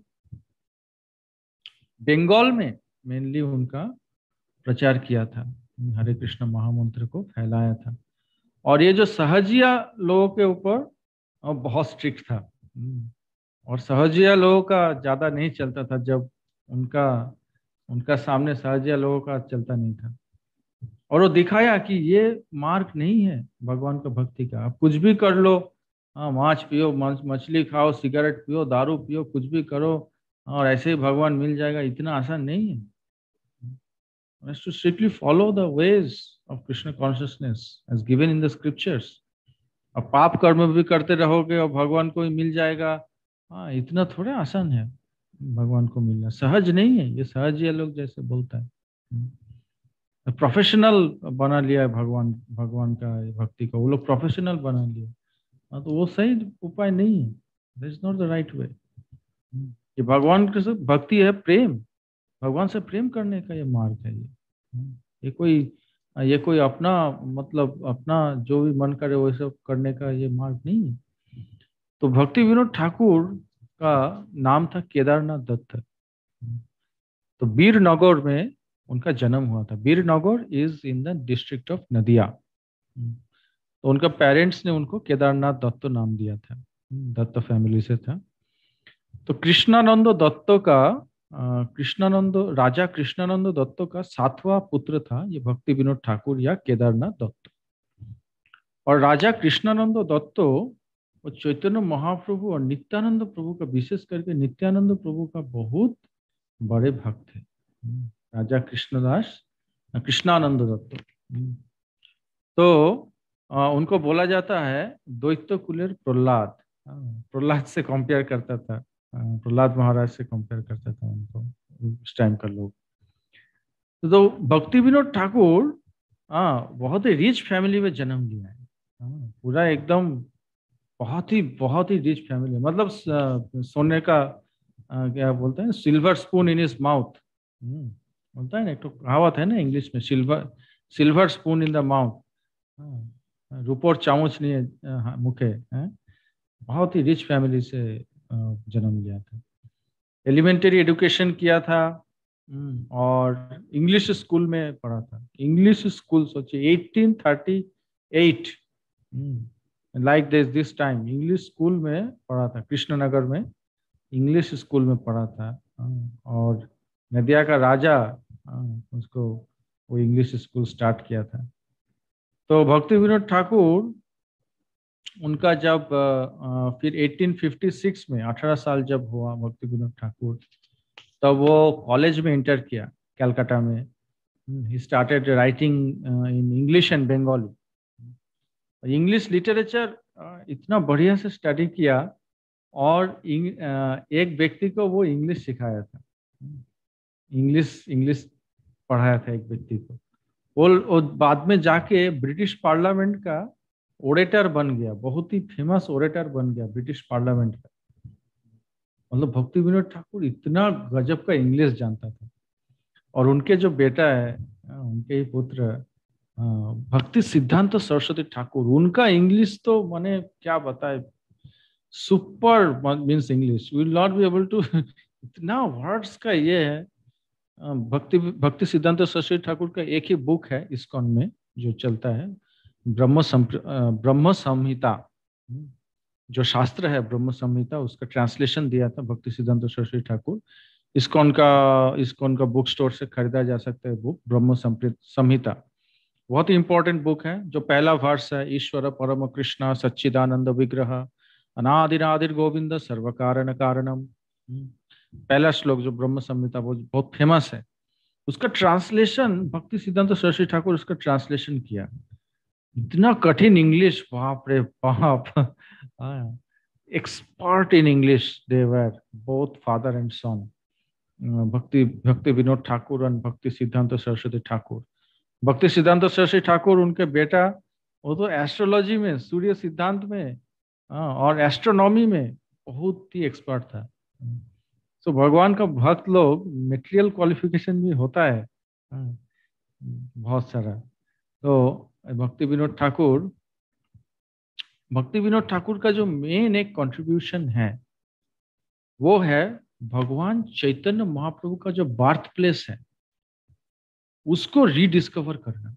बंगाल में मेनली उनका प्रचार किया था, हरे कृष्ण महामंत्र को फैलाया था। और ये जो सहजिया लोगों के ऊपर बहुत स्ट्रिक्ट था। और सहजिया लोगों का ज्यादा नहीं चलता था। जब उनका सामने सहजिया लोगों का चलता नहीं था। और वो दिखाया कि ये मार्ग नहीं है भगवान का भक्ति का। आप कुछ भी कर लो, मांस पियो, मछली खाओ, सिगरेट पियो, दारू पियो, कुछ भी करो और ऐसे ही भगवान मिल जाएगा, इतना आसान नहीं है। Has to strictly follow the ways of Krishna consciousness as given in the scriptures. अब पाप कर्म भी करते रहोगे और भगवान को ही मिल जाएगा, हाँ, इतना थोड़ा आसान है भगवान को मिलना। सहज नहीं है ये। सहज ये लोग जैसे बोलता है, प्रोफेशनल बना लिया है भगवान का भक्ति को। वो लोग प्रोफेशनल बना लिया। हाँ, तो वो सही उपाय नहीं है। That is not the right way. ये भगवान के साथ भक्ति है, प्रेम, भगवान से प्रेम करने का ये मार्ग है। ये कोई अपना, मतलब अपना जो भी मन करे वो सब करने का ये मार्ग नहीं है। तो भक्ति विनोद ठाकुर का नाम था केदारनाथ दत्त। तो बीरनगर में उनका जन्म हुआ था। Birnagar is in the district of Nadia. तो उनका पेरेंट्स ने उनको केदारनाथ दत्त नाम दिया था। दत्त फैमिली से था। तो कृष्णानंद दत्त का राजा कृष्णानंद दत्त का 7वां पुत्र था ये भक्ति विनोद ठाकुर या केदारनाथ दत्त। और राजा कृष्णानंद दत्त वो चैतन्य महाप्रभु और नित्यानंद प्रभु का, विशेष करके नित्यानंद प्रभु का बहुत बड़े भक्त थे। राजा कृष्णानंद दत्त। तो उनको बोला जाता है द्वैत कुलेर प्रहलाद। प्रहलाद से कंपेयर करता था, प्रहलाद महाराज से कंपेयर करता था उनको उस टाइम का लोग। तो भक्ति विनोद ठाकुर बहुत ही रिच फैमिली में जन्म लिया है। पूरा एकदम बहुत ही रिच फैमिली, मतलब सोने का क्या बोलते हैं, silver spoon in his mouth बोलता है ना, एक तो कहावत है ना इंग्लिश में, silver spoon in the mouth, रूपोर चामच नहीं है मुखे। बहुत ही रिच फैमिली से जन्म लिया था। एलिमेंटरी एजुकेशन किया था और इंग्लिश स्कूल में पढ़ा था। इंग्लिश स्कूल सोचिए 1838 like this time English school में पढ़ा था। कृष्णनगर में इंग्लिश स्कूल में पढ़ा था। और नदिया का राजा उसको वो इंग्लिश स्कूल स्टार्ट किया था। तो भक्ति विनोद ठाकुर उनका जब फिर 1856 में 18 साल जब हुआ भक्ति विनोद ठाकुर, तब वो कॉलेज में इंटर किया कलकत्ता में। He started writing in English and Bengali. English literature इतना बढ़िया से स्टडी किया और एक व्यक्ति को वो इंग्लिश सिखाया था, इंग्लिश पढ़ाया था एक व्यक्ति को। वो बाद में जाके ब्रिटिश पार्लियामेंट का ओरेटर बन गया, बहुत ही फेमस ओरेटर बन गया ब्रिटिश पार्लियामेंट का। मतलब भक्ति विनोद ठाकुर इतना गजब का इंग्लिश जानता था। और उनके जो बेटा है, उनके ही पुत्र भक्ति सिद्धांत सरस्वती ठाकुर, उनका इंग्लिश तो माने क्या बताए, super means English will not be able to इतना वर्ड्स का ये है। भक्ति सिद्धांत सरस्वती ठाकुर का एक ही बुक है इस्कॉन में जो चलता है, ब्रह्म संहिता, जो शास्त्र है ब्रह्म संहिता, उसका ट्रांसलेशन दिया था भक्ति सिद्धांत सरस्वती ठाकुर। इस्कॉन का बुक स्टोर से खरीदा जा सकता है बुक ब्रह्म संहिता। बहुत ही इंपॉर्टेंट बुक है। जो पहला वर्ष है, ईश्वर परम कृष्ण सच्चिदानंद विग्रह अनादिनादिर गोविंद सर्व कारण कारणम, पहला श्लोक जो ब्रह्म संहिता बहुत फेमस है, उसका ट्रांसलेशन भक्ति सिद्धांत सरस्वती ठाकुर उसका ट्रांसलेशन किया। इतना कठिन इंग्लिश, बाप रे बाप, expert in English they were both father and son, Bhakti Vinod Thakur और भक्ति सिद्धांत सरस्वती ठाकुर। भक्ति सिद्धांत सरस्वती ठाकुर उनके बेटा, वो तो एस्ट्रोलॉजी में, सूर्य सिद्धांत में और एस्ट्रोनॉमी में बहुत ही एक्सपर्ट था। तो भगवान का भक्त लोग मेटेरियल क्वालिफिकेशन भी होता है बहुत सारा। तो भक्ति विनोद ठाकुर का जो मेन एक कंट्रीब्यूशन है वो है भगवान चैतन्य महाप्रभु का जो बर्थ प्लेस है उसको रीडिस्कवर करना।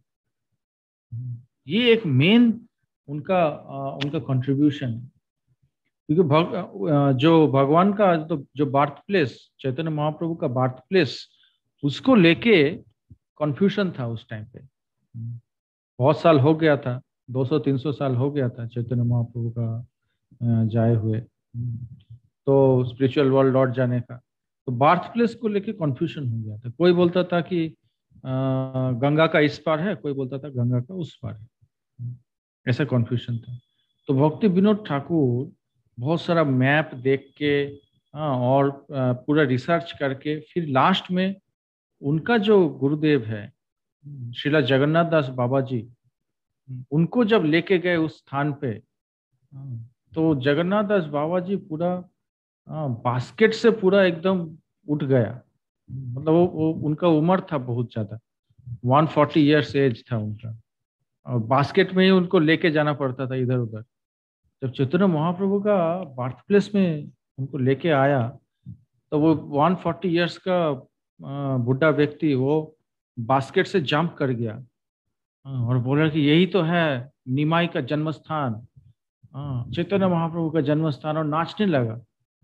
ये एक मेन उनका कंट्रीब्यूशन है, क्योंकि जो भगवान का जो बर्थ प्लेस, चैतन्य महाप्रभु का बर्थ प्लेस, उसको लेके कंफ्यूजन था उस टाइम पे। बहुत साल हो गया था, 200-300 साल हो गया था चैतन्य महाप्रभु का जाए हुए, तो स्पिरिचुअल वर्ल्ड लौट जाने का। तो बर्थ प्लेस को लेके कंफ्यूजन हो गया था। कोई बोलता था कि गंगा का इस पार है, कोई बोलता था गंगा का उस पार है, ऐसा कंफ्यूजन था। तो भक्ति विनोद ठाकुर बहुत सारा मैप देख के और पूरा रिसर्च करके फिर लास्ट में उनका जो गुरुदेव है श्रीला जगन्नाथ दास बाबा जी, उनको जब लेके गए उस स्थान पे, तो जगन्नाथ दास बाबा जी पूरा बास्केट से पूरा एकदम उठ गया। मतलब वो उनका उम्र था बहुत ज्यादा, 140 इयर्स एज था उनका, और बास्केट में ही उनको लेके जाना पड़ता था इधर उधर। जब चैतन्य महाप्रभु का बर्थ प्लेस में उनको लेके आया, तो वो 140 इयर्स का बुढ़ा व्यक्ति वो बास्केट से जंप कर गया। और बोला कि यही तो है निमाई का जन्म स्थान, चैतन्य महाप्रभु का जन्म स्थान, और नाचने लगा।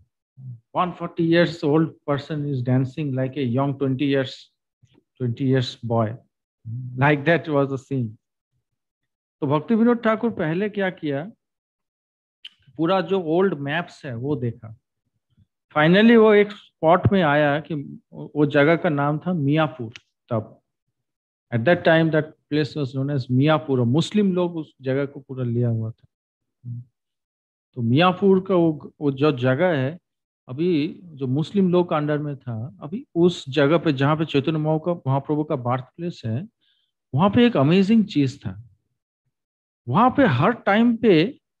140 years old person is dancing like a young 20 years boy. Like that was the scene. तो भक्ति विनोद ठाकुर पहले क्या किया, पूरा जो ओल्ड मैप्स है वो देखा। फाइनली वो एक स्पॉट में आया कि वो जगह का नाम था मियापुर। तब at that time that place was known as Miyapur, और मुस्लिम लोग उस जगह को पूरा लिया हुआ था। तो मियापुर का वो जो जगह है अभी, जो मुस्लिम लोग का अंडर में था, अभी उस जगह पे जहाँ पे चैतन्य महाप्रभु का बर्थ प्लेस है, वहां पे एक अमेजिंग चीज था। वहां पे हर टाइम पे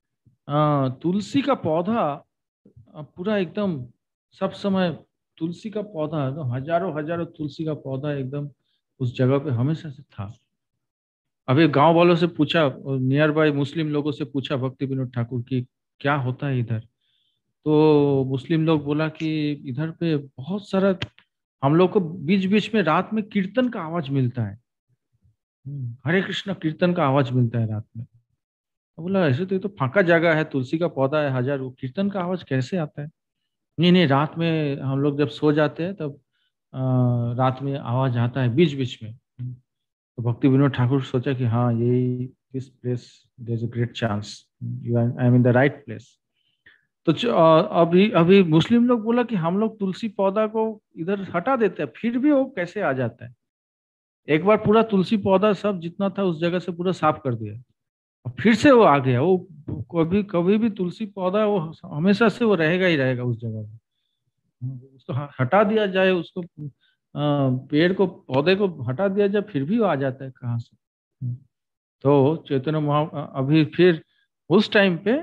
तुलसी का पौधा पूरा एकदम सब समय, तुलसी का पौधा तो हजारों हजारों तुलसी का पौधा एकदम उस जगह पे हमेशा से था। अभी गांव वालों से पूछा, नियर बाय मुस्लिम लोगों से पूछा भक्ति विनोद ठाकुर की क्या होता है इधर, तो मुस्लिम लोग बोला कि इधर पे बहुत सारा, हम लोग को बीच बीच में रात में कीर्तन का आवाज मिलता है। हरे कृष्ण कीर्तन का आवाज मिलता है रात में। तो बोला ऐसे तो ये तो फांका जगह है, तुलसी का पौधा है, हजार, वो कीर्तन का आवाज कैसे आता है? नहीं नहीं, रात में हम लोग जब सो जाते हैं तब रात में आवाज आता है बीच बीच में। तो भक्ति विनोद ठाकुर सोचा कि हाँ यही, this place there is a great chance, you I am in the right place. तो अभी अभी मुस्लिम लोग बोला कि हम लोग तुलसी पौधा को इधर हटा देते हैं, फिर भी वो कैसे आ जाता है? एक बार पूरा तुलसी पौधा सब जितना था उस जगह से पूरा साफ कर दिया, और फिर से वो आ गया। वो कभी कभी भी तुलसी पौधा वो हमेशा से वो रहेगा ही रहेगा उस जगह पे। उसको हटा दिया जाए, उसको पेड़ को, पौधे को हटा दिया जाए, फिर भी वो आ जाता है कहाँ से? तो चैतन्य अभी फिर उस टाइम पे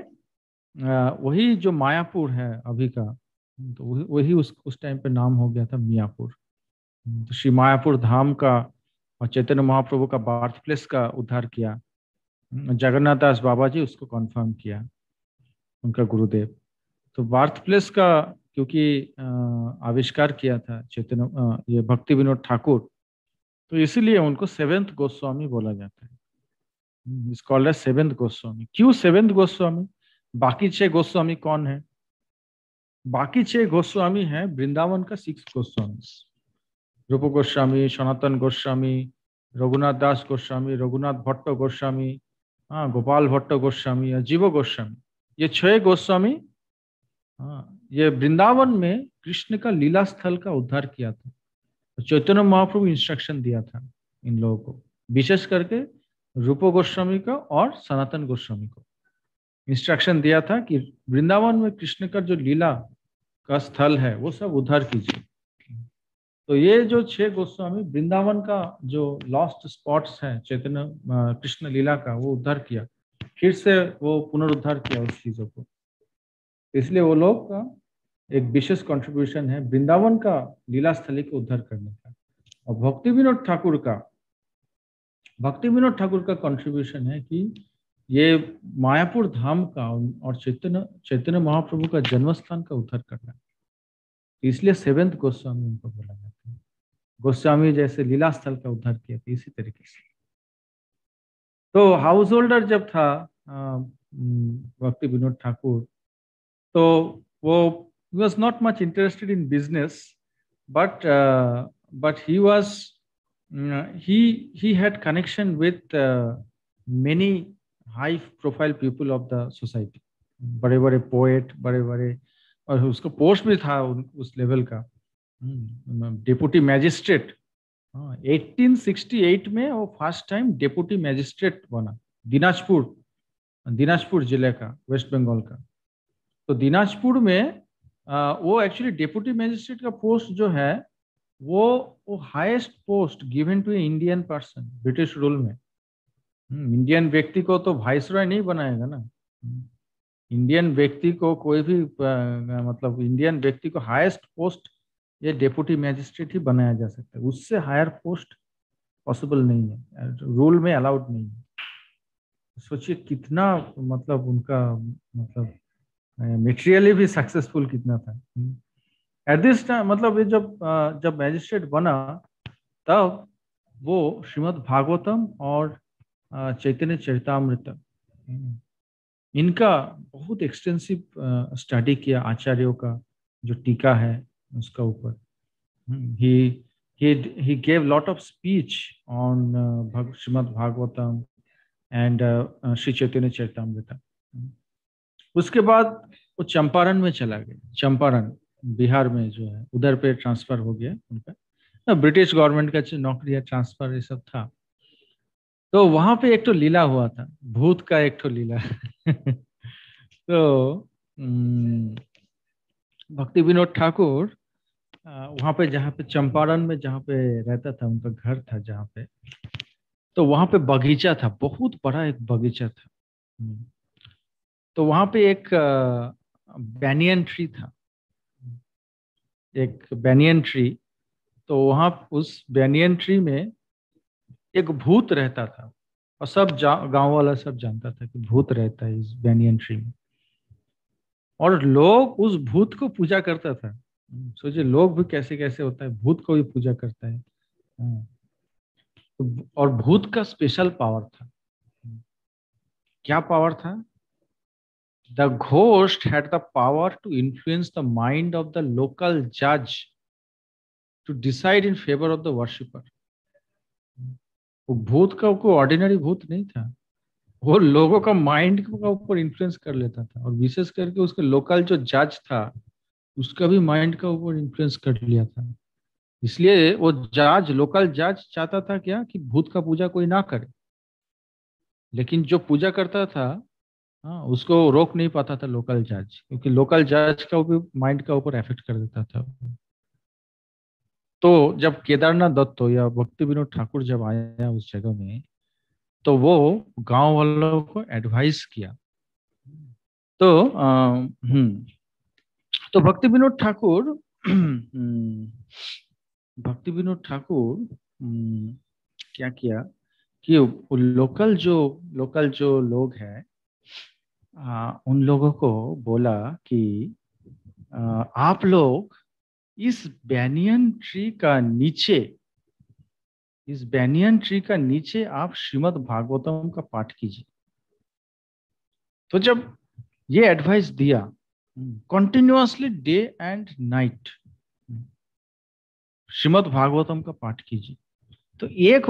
वही जो मायापुर है अभी का, तो वही उस टाइम पे नाम हो गया था मियापुर। तो श्री मायापुर धाम का और चैतन्य महाप्रभु का बर्थ प्लेस का उद्धार किया जगन्नाथ दास बाबा जी, उसको कंफर्म किया उनका गुरुदेव। तो बर्थ प्लेस का क्योंकि आविष्कार किया था चैतन्य ये भक्ति विनोद ठाकुर, तो इसीलिए उनको सेवेंथ गोस्वामी बोला जाता है। इस कॉल्ड एज सेवेंथ गोस्वामी। क्यों सेवेंथ गोस्वामी? बाकी 6 गोस्वामी कौन है? बाकी 6 गोस्वामी हैं वृंदावन का 6 गोस्वामी, रूप गोस्वामी, सनातन गोस्वामी, रघुनाथ दास गोस्वामी, रघुनाथ भट्ट गोस्वामी, हाँ, गोपाल भट्ट गोस्वामी या जीव गोस्वामी। ये 6 गोस्वामी, हाँ, ये वृंदावन में कृष्ण का लीला स्थल का उद्धार किया था। तो चैतन्य महाप्रभु इंस्ट्रक्शन दिया था इन लोगों को, विशेष करके रूप गोस्वामी का और सनातन गोस्वामी को इंस्ट्रक्शन दिया था कि वृंदावन में कृष्ण का जो लीला का स्थल है वो सब उद्धार कीजिए। तो ये जो 6 गोस्वामी वृंदावन का जो लॉस्ट स्पॉट्स हैं चैतन्य कृष्ण लीला का, वो उद्धार किया, फिर से वो पुनरुद्धार किया उस चीजों को। इसलिए वो लोग का एक विशेष कंट्रीब्यूशन है वृंदावन का लीला स्थली को उद्धार करने का। और भक्ति विनोद ठाकुर का कंट्रीब्यूशन है कि ये मायापुर धाम का और चैतन्य महाप्रभु का जन्म स्थान का उद्धार करना, इसलिए सेवेंथ गोस्वामी उनको बोला जाता है। गोस्वामी जैसे लीला स्थल का उद्धार किया था, इसी तरीके से। तो हाउस होल्डर जब था भक्ति विनोद ठाकुर, तो वो was not much interested in business, but he had connection with many high profile people of the society, बड़े बड़े पोएट, बड़े बड़े, और उसका पोस्ट भी था उस लेवल का, डेप्यूटी मैजिस्ट्रेट। 1868 में वो फर्स्ट टाइम डेप्यूटी मैजिस्ट्रेट बना, दिनाजपुर जिले का, वेस्ट बंगाल का। तो दिनाजपुर में वो एक्चुअली डेप्यूटी मैजिस्ट्रेट का पोस्ट जो है वो highest post given to Indian person British rule में। इंडियन व्यक्ति को तो वाइसरॉय नहीं बनाएगा ना, इंडियन व्यक्ति को कोई भी मतलब इंडियन व्यक्ति को हाईएस्ट पोस्ट ये डेप्यूटी मैजिस्ट्रेट ही बनाया जा सकता है, उससे हायर पोस्ट पॉसिबल नहीं है, रूल में अलाउड नहीं है। सोचिए कितना मतलब उनका मतलब मेटेरियली भी सक्सेसफुल कितना था एट दिस टाइम। मतलब ये जब मैजिस्ट्रेट बना तब वो श्रीमद् भागवतम और चैतन्य चरितामृत, इनका बहुत एक्सटेंसिव स्टडी किया आचार्यों का, जो टीका है उसका ऊपर। he he gave lot of speech on Srimad Bhagavatam and Sri Chaitanya Charitamrita. उसके बाद वो चंपारण में चला गया। चंपारण बिहार में जो है, उधर पे ट्रांसफर हो गया उनका, ब्रिटिश गवर्नमेंट का नौकरी, ट्रांसफर ये सब था। तो वहां पे एक तो लीला हुआ था, भूत का एक तो लीला। तो भक्ति विनोद ठाकुर वहां पे, जहाँ पे चंपारण में जहाँ पे रहता था, उनका घर था जहाँ पे, तो वहां पे बगीचा था, बहुत बड़ा एक बगीचा था। तो वहां पे एक बैनियन ट्री था, एक बैनियन ट्री। तो वहां उस बैनियन ट्री में एक भूत रहता था, और सब गांव वाला सब जानता था कि भूत रहता है इस बैनियन ट्री में, और लोग उस भूत को पूजा करता था। सोचिए, लोग भी कैसे कैसे होता है, भूत को भी पूजा करता है। और भूत का स्पेशल पावर था। क्या पावर था? The ghost had the power to influence the mind of the local जज to decide in favour of the worshipper. वो भूत का कोई ऑर्डिनरी भूत नहीं था, वो लोगों का माइंड का ऊपर इन्फ्लुएंस कर लेता था, और विशेष करके उसके लोकल जो जज था उसका भी माइंड का ऊपर इन्फ्लुएंस कर लिया था। इसलिए वो जज, लोकल जज चाहता था क्या, कि भूत का पूजा कोई ना करे, लेकिन जो पूजा करता था, हाँ, उसको रोक नहीं पाता था लोकल जज, क्योंकि लोकल जज का भी माइंड का ऊपर इफेक्ट कर देता था। तो जब केदारनाथ दत्त या भक्ति विनोद ठाकुर जब आया उस जगह में, तो वो गांव वालों को एडवाइस किया। तो तो भक्ति विनोद ठाकुर भक्ति विनोद ठाकुर क्या किया कि लोकल जो लोग हैं, उन लोगों को बोला कि आप लोग इस बैनियन ट्री का नीचे, इस बैनियन ट्री का नीचे आप श्रीमद् भागवतम का पाठ कीजिए। तो जब ये एडवाइस दिया, continuously day and night Srimad Bhagavatam का पाठ कीजिए। तो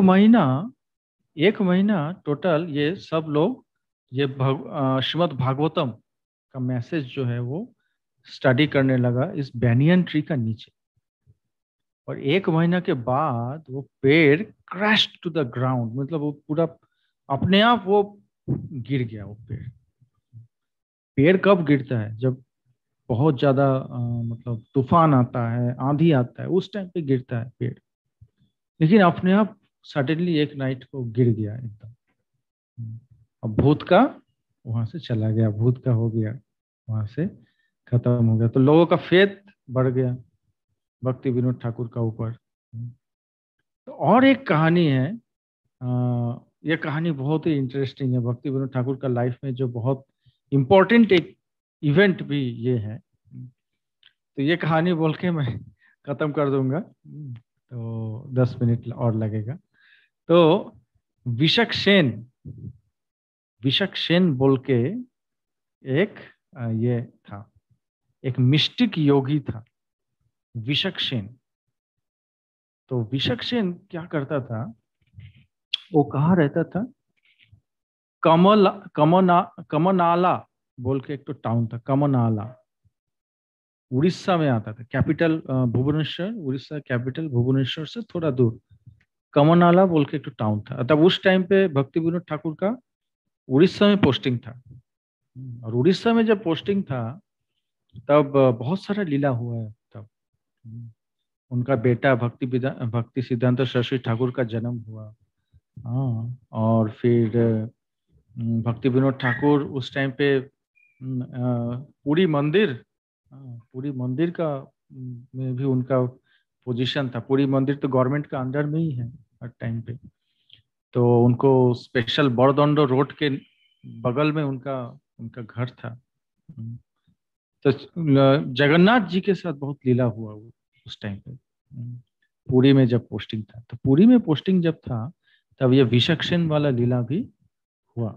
एक महीना टोटल ये सब लोग ये श्रीमद् भागवतम का मैसेज जो है वो स्टडी करने लगा इस बैनियन ट्री का नीचे। और एक महीना के बाद वो पेड़ क्रैश टू द ग्राउंड, मतलब वो पूरा अपने आप वो गिर गया। वो पेड़ पेड़ कब गिरता है? जब बहुत ज्यादा मतलब तूफान आता है, आंधी आता है, उस टाइम पे गिरता है पेड़। लेकिन अपने आप सडनली एक नाइट को गिर गया एकदम। अब भूत का वहां से चला गया, भूत का हो गया, वहां से खत्म हो गया। तो लोगों का फेथ बढ़ गया भक्ति विनोद ठाकुर का ऊपर। तो और एक कहानी है, ये कहानी बहुत ही इंटरेस्टिंग है। भक्ति विनोद ठाकुर का लाइफ में जो बहुत इम्पोर्टेंट एक इवेंट भी ये है। तो ये कहानी बोल के मैं खत्म कर दूंगा, तो 10 मिनट और लगेगा। तो विशक सेन, विशक सेन बोल के एक ये था, एक मिस्टिक योगी था विशक सेन। तो विशक सेन क्या करता था, वो कहाँ रहता था? कमनाला बोल के एक तो टाउन था, कमनाला, उड़ीसा में आता था। कैपिटल भुवनेश्वर, उड़ीसा कैपिटल भुवनेश्वर से थोड़ा दूर कमनाला बोल के एक तो टाउन था। तब उस टाइम पे भक्ति विनोद ठाकुर का उड़ीसा में पोस्टिंग था। और उड़ीसा में जब पोस्टिंग था तब बहुत सारा लीला हुआ है तब। उनका बेटा भक्ति सिद्धांत सरस्वती ठाकुर का जन्म हुआ। हाँ, और फिर भक्ति विनोद ठाकुर उस टाइम पे पूरी मंदिर, पूरी मंदिर का में भी उनका पोजीशन था। पूरी मंदिर तो गवर्नमेंट का अंडर में ही है हर टाइम पे। तो उनको स्पेशल बड़दंडो रोड के बगल में उनका उनका घर था। तो जगन्नाथ जी के साथ बहुत लीला हुआ वो उस टाइम पे। पुरी में जब पोस्टिंग था, तो पुरी में पोस्टिंग जब था तब ये विचक्षण वाला लीला भी हुआ।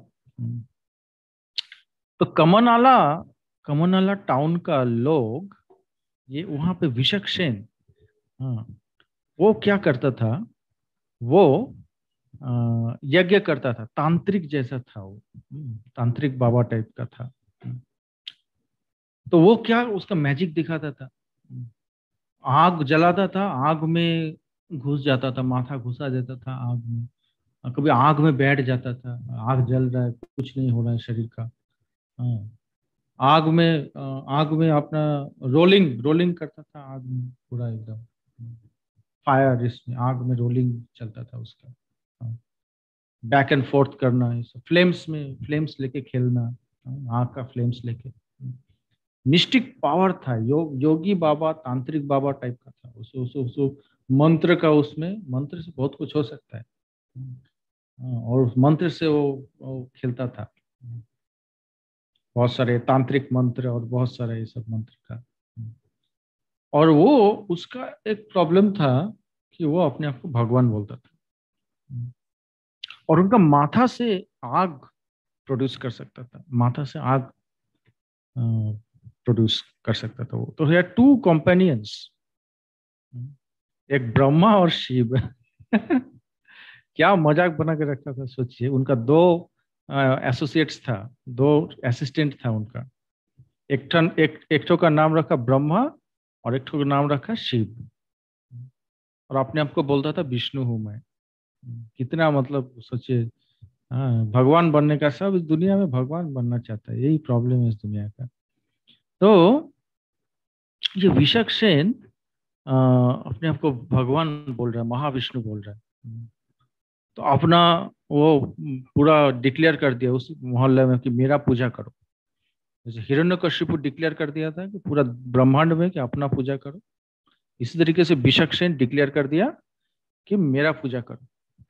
तो कमनाला टाउन का लोग, ये वहां पे विचक्षण, हाँ, वो क्या करता था, वो यज्ञ करता था, तांत्रिक जैसा था वो, तांत्रिक बाबा टाइप का था। तो वो क्या उसका मैजिक दिखाता था, आग जलाता था, आग में घुस जाता था, माथा घुसा देता था आग में, और कभी आग में बैठ जाता था, आग जल रहा है, कुछ नहीं हो रहा है शरीर का। हाँ, आग में अपना रोलिंग रोलिंग करता था आग में, पूरा एकदम फायर, इसमें आग में रोलिंग चलता था उसका। बैक एंड फोर्थ करना, ये सब फ्लेम्स में, फ्लेम्स लेके खेलना, आग का फ्लेम्स लेके। मिस्टिक पावर था, योगी बाबा, तांत्रिक बाबा टाइप का था। उस मंत्र का, उसमें मंत्र से बहुत कुछ हो सकता है। और उस मंत्र से वो खेलता था, बहुत सारे तांत्रिक मंत्र और बहुत सारे ये सब मंत्र का। और वो, उसका एक प्रॉब्लम था कि वो अपने आप को भगवान बोलता था, और उनका माथा से आग प्रोड्यूस कर सकता था, माथा से आग प्रोड्यूस कर सकता था वो। तो है टू कंपेनियंस, एक ब्रह्मा और शिव। क्या मजाक बना के रखा था, सोचिए। उनका दो एसोसिएट्स था, दो असिस्टेंट था उनका। एक ठो का नाम रखा ब्रह्मा, और एक ठो का नाम रखा शिव, और अपने आप को बोलता था विष्णु हूं मैं। कितना, मतलब सोचिए। हाँ, भगवान बनने का, सब इस दुनिया में भगवान बनना चाहता है, यही प्रॉब्लम है इस दुनिया का। तो ये विचक्षण अपने आप को भगवान बोल रहा है, महाविष्णु बोल रहा है। तो अपना वो पूरा डिक्लेयर कर दिया उस मोहल्ले में कि मेरा पूजा करो। जैसे हिरण्यकशिपु डिक्लेयर कर दिया था कि पूरा ब्रह्मांड में कि अपना पूजा करो, इसी तरीके से विचक्षण डिक्लेयर कर दिया कि मेरा पूजा करो।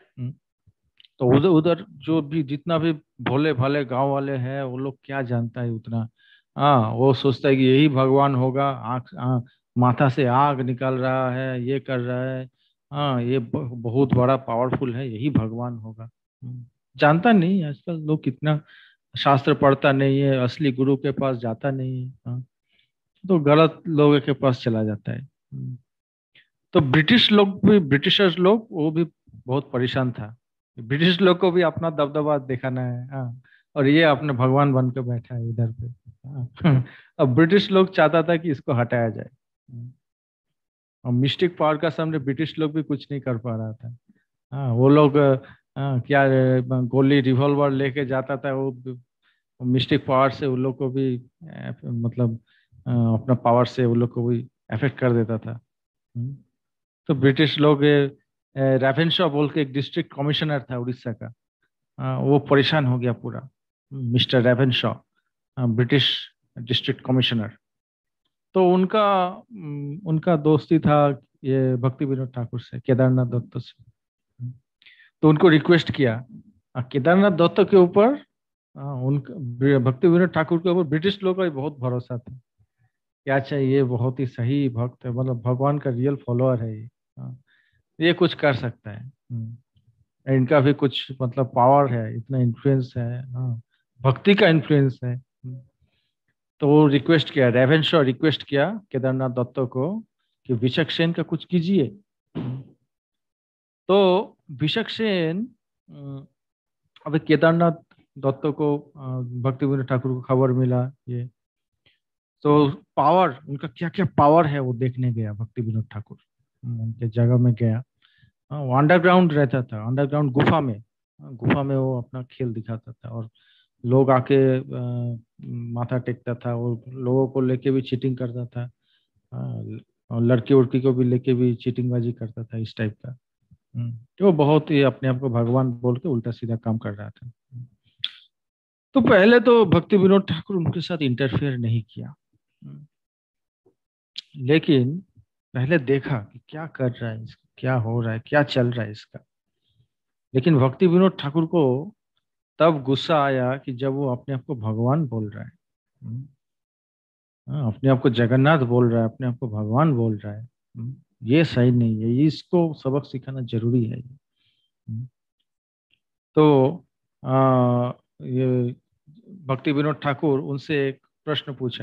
तो उधर उधर जो भी, जितना भी भोले भाले गांव वाले हैं, वो लोग क्या जानता है उतना। हाँ, वो सोचता है कि यही भगवान होगा, माथा से आग निकल रहा है, ये कर रहा है, हाँ ये बहुत बड़ा पावरफुल है, यही भगवान होगा। जानता नहीं, आजकल लोग कितना शास्त्र पढ़ता नहीं है, असली गुरु के पास जाता नहीं है। हाँ, तो गलत लोगों के पास चला जाता है। तो ब्रिटिश लोग भी, ब्रिटिशर्स लोग, वो भी बहुत परेशान था। ब्रिटिश लोग को भी अपना दबदबा दिखाना है, हाँ, और ये अपने भगवान बन के बैठा है इधर पे। हाँ। अब ब्रिटिश लोग चाहता था कि इसको हटाया जाए, और मिस्टिक पावर का सामने ब्रिटिश लोग भी कुछ नहीं कर पा रहा था। हाँ, वो लोग क्या गोली रिवॉल्वर लेके जाता था, वो मिस्टिक पावर से उन लोग को भी मतलब अपना पावर से उन लोग को भी अफेक्ट कर देता था। हम्म। तो ब्रिटिश लोग, रैवेनशॉ बोल के एक डिस्ट्रिक्ट कमिश्नर था उड़ीसा का, वो परेशान हो गया पूरा। Mister Ravenshaw, British district commissioner. तो उनका दोस्ती था ये भक्ति विनोद ठाकुर से, केदारनाथ दत्त से। तो उनको रिक्वेस्ट किया, केदारनाथ दत्त के ऊपर, उनका भक्ति विनोद ठाकुर के ऊपर ब्रिटिश लोगों का भी बहुत भरोसा था। क्या चाहिए, ये बहुत ही सही भक्त है, मतलब भगवान का रियल फॉलोअर है ये। ये कुछ कर सकता है। इनका भी कुछ मतलब पावर है, इतना इन्फ्लुएंस है। हाँ, भक्ति का इन्फ्लुएंस है। तो वो रिक्वेस्ट किया, रेवेंशॉ रिक्वेस्ट किया केदारनाथ दत्त को कि विचक्षण का कुछ कीजिए। तो विचक्षण, अब केदारनाथ दत्त को, भक्ति विनोद ठाकुर को खबर मिला ये, तो पावर, उनका क्या क्या पावर है वो देखने गया भक्ति विनोद ठाकुर। उनके जगह में गया। हाँ, वो अंडरग्राउंड रहता था, अंडरग्राउंड गुफा में। गुफा में वो अपना खेल दिखाता था, और लोग आके माथा टेकता था, और लोगों को लेके भी चीटिंग करता था। और लड़की उड़की को भी लेके भी चीटिंग बाजी करता था, इस टाइप का। तो वो बहुत ही अपने आप को भगवान बोल के उल्टा सीधा काम कर रहा था। तो पहले तो भक्ति विनोद ठाकुर उनके साथ इंटरफेयर नहीं किया, लेकिन पहले देखा कि क्या कर रहा है इसका, क्या हो रहा है, क्या चल रहा है इसका। लेकिन भक्ति विनोद ठाकुर को तब गुस्सा आया कि जब वो अपने आप को भगवान बोल रहा है। अपने आप को जगन्नाथ बोल रहा है, अपने आप को भगवान बोल रहा है। ये सही नहीं है, ये इसको सबक सिखाना जरूरी है। तो ये भक्ति विनोद ठाकुर उनसे एक प्रश्न पूछा।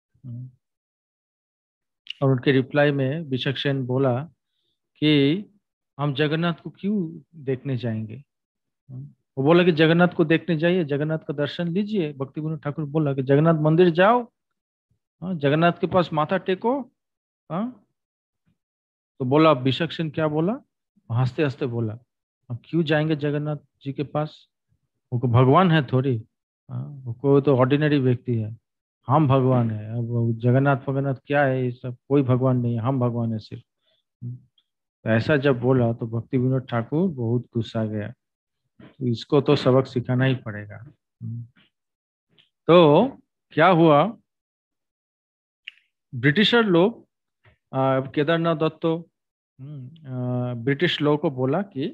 और उनके रिप्लाई में विचक्षण बोला कि हम जगन्नाथ को क्यों देखने जाएंगे। वो बोला कि जगन्नाथ को देखने जाइए, जगन्नाथ का दर्शन लीजिए। भक्ति विनोद ठाकुर बोला कि जगन्नाथ मंदिर जाओ, हाँ, जगन्नाथ के पास माथा टेको। हाँ, तो बोला विचक्षण क्या बोला, हंसते हंसते बोला हम क्यों जाएंगे जगन्नाथ जी के पास, वो को भगवान है थोड़ी। हाँ, वो तो ऑर्डिनरी व्यक्ति है, हम भगवान है। अब वो जगन्नाथ वगन्नाथ क्या है, ये सब कोई भगवान नहीं है, हम भगवान है सिर्फ। तो ऐसा जब बोला तो भक्ति विनोद ठाकुर बहुत गुस्सा गया। तो इसको तो सबक सिखाना ही पड़ेगा। तो क्या हुआ, ब्रिटिशर लोग केदारनाथ दत्तो ब्रिटिश लोगों को बोला कि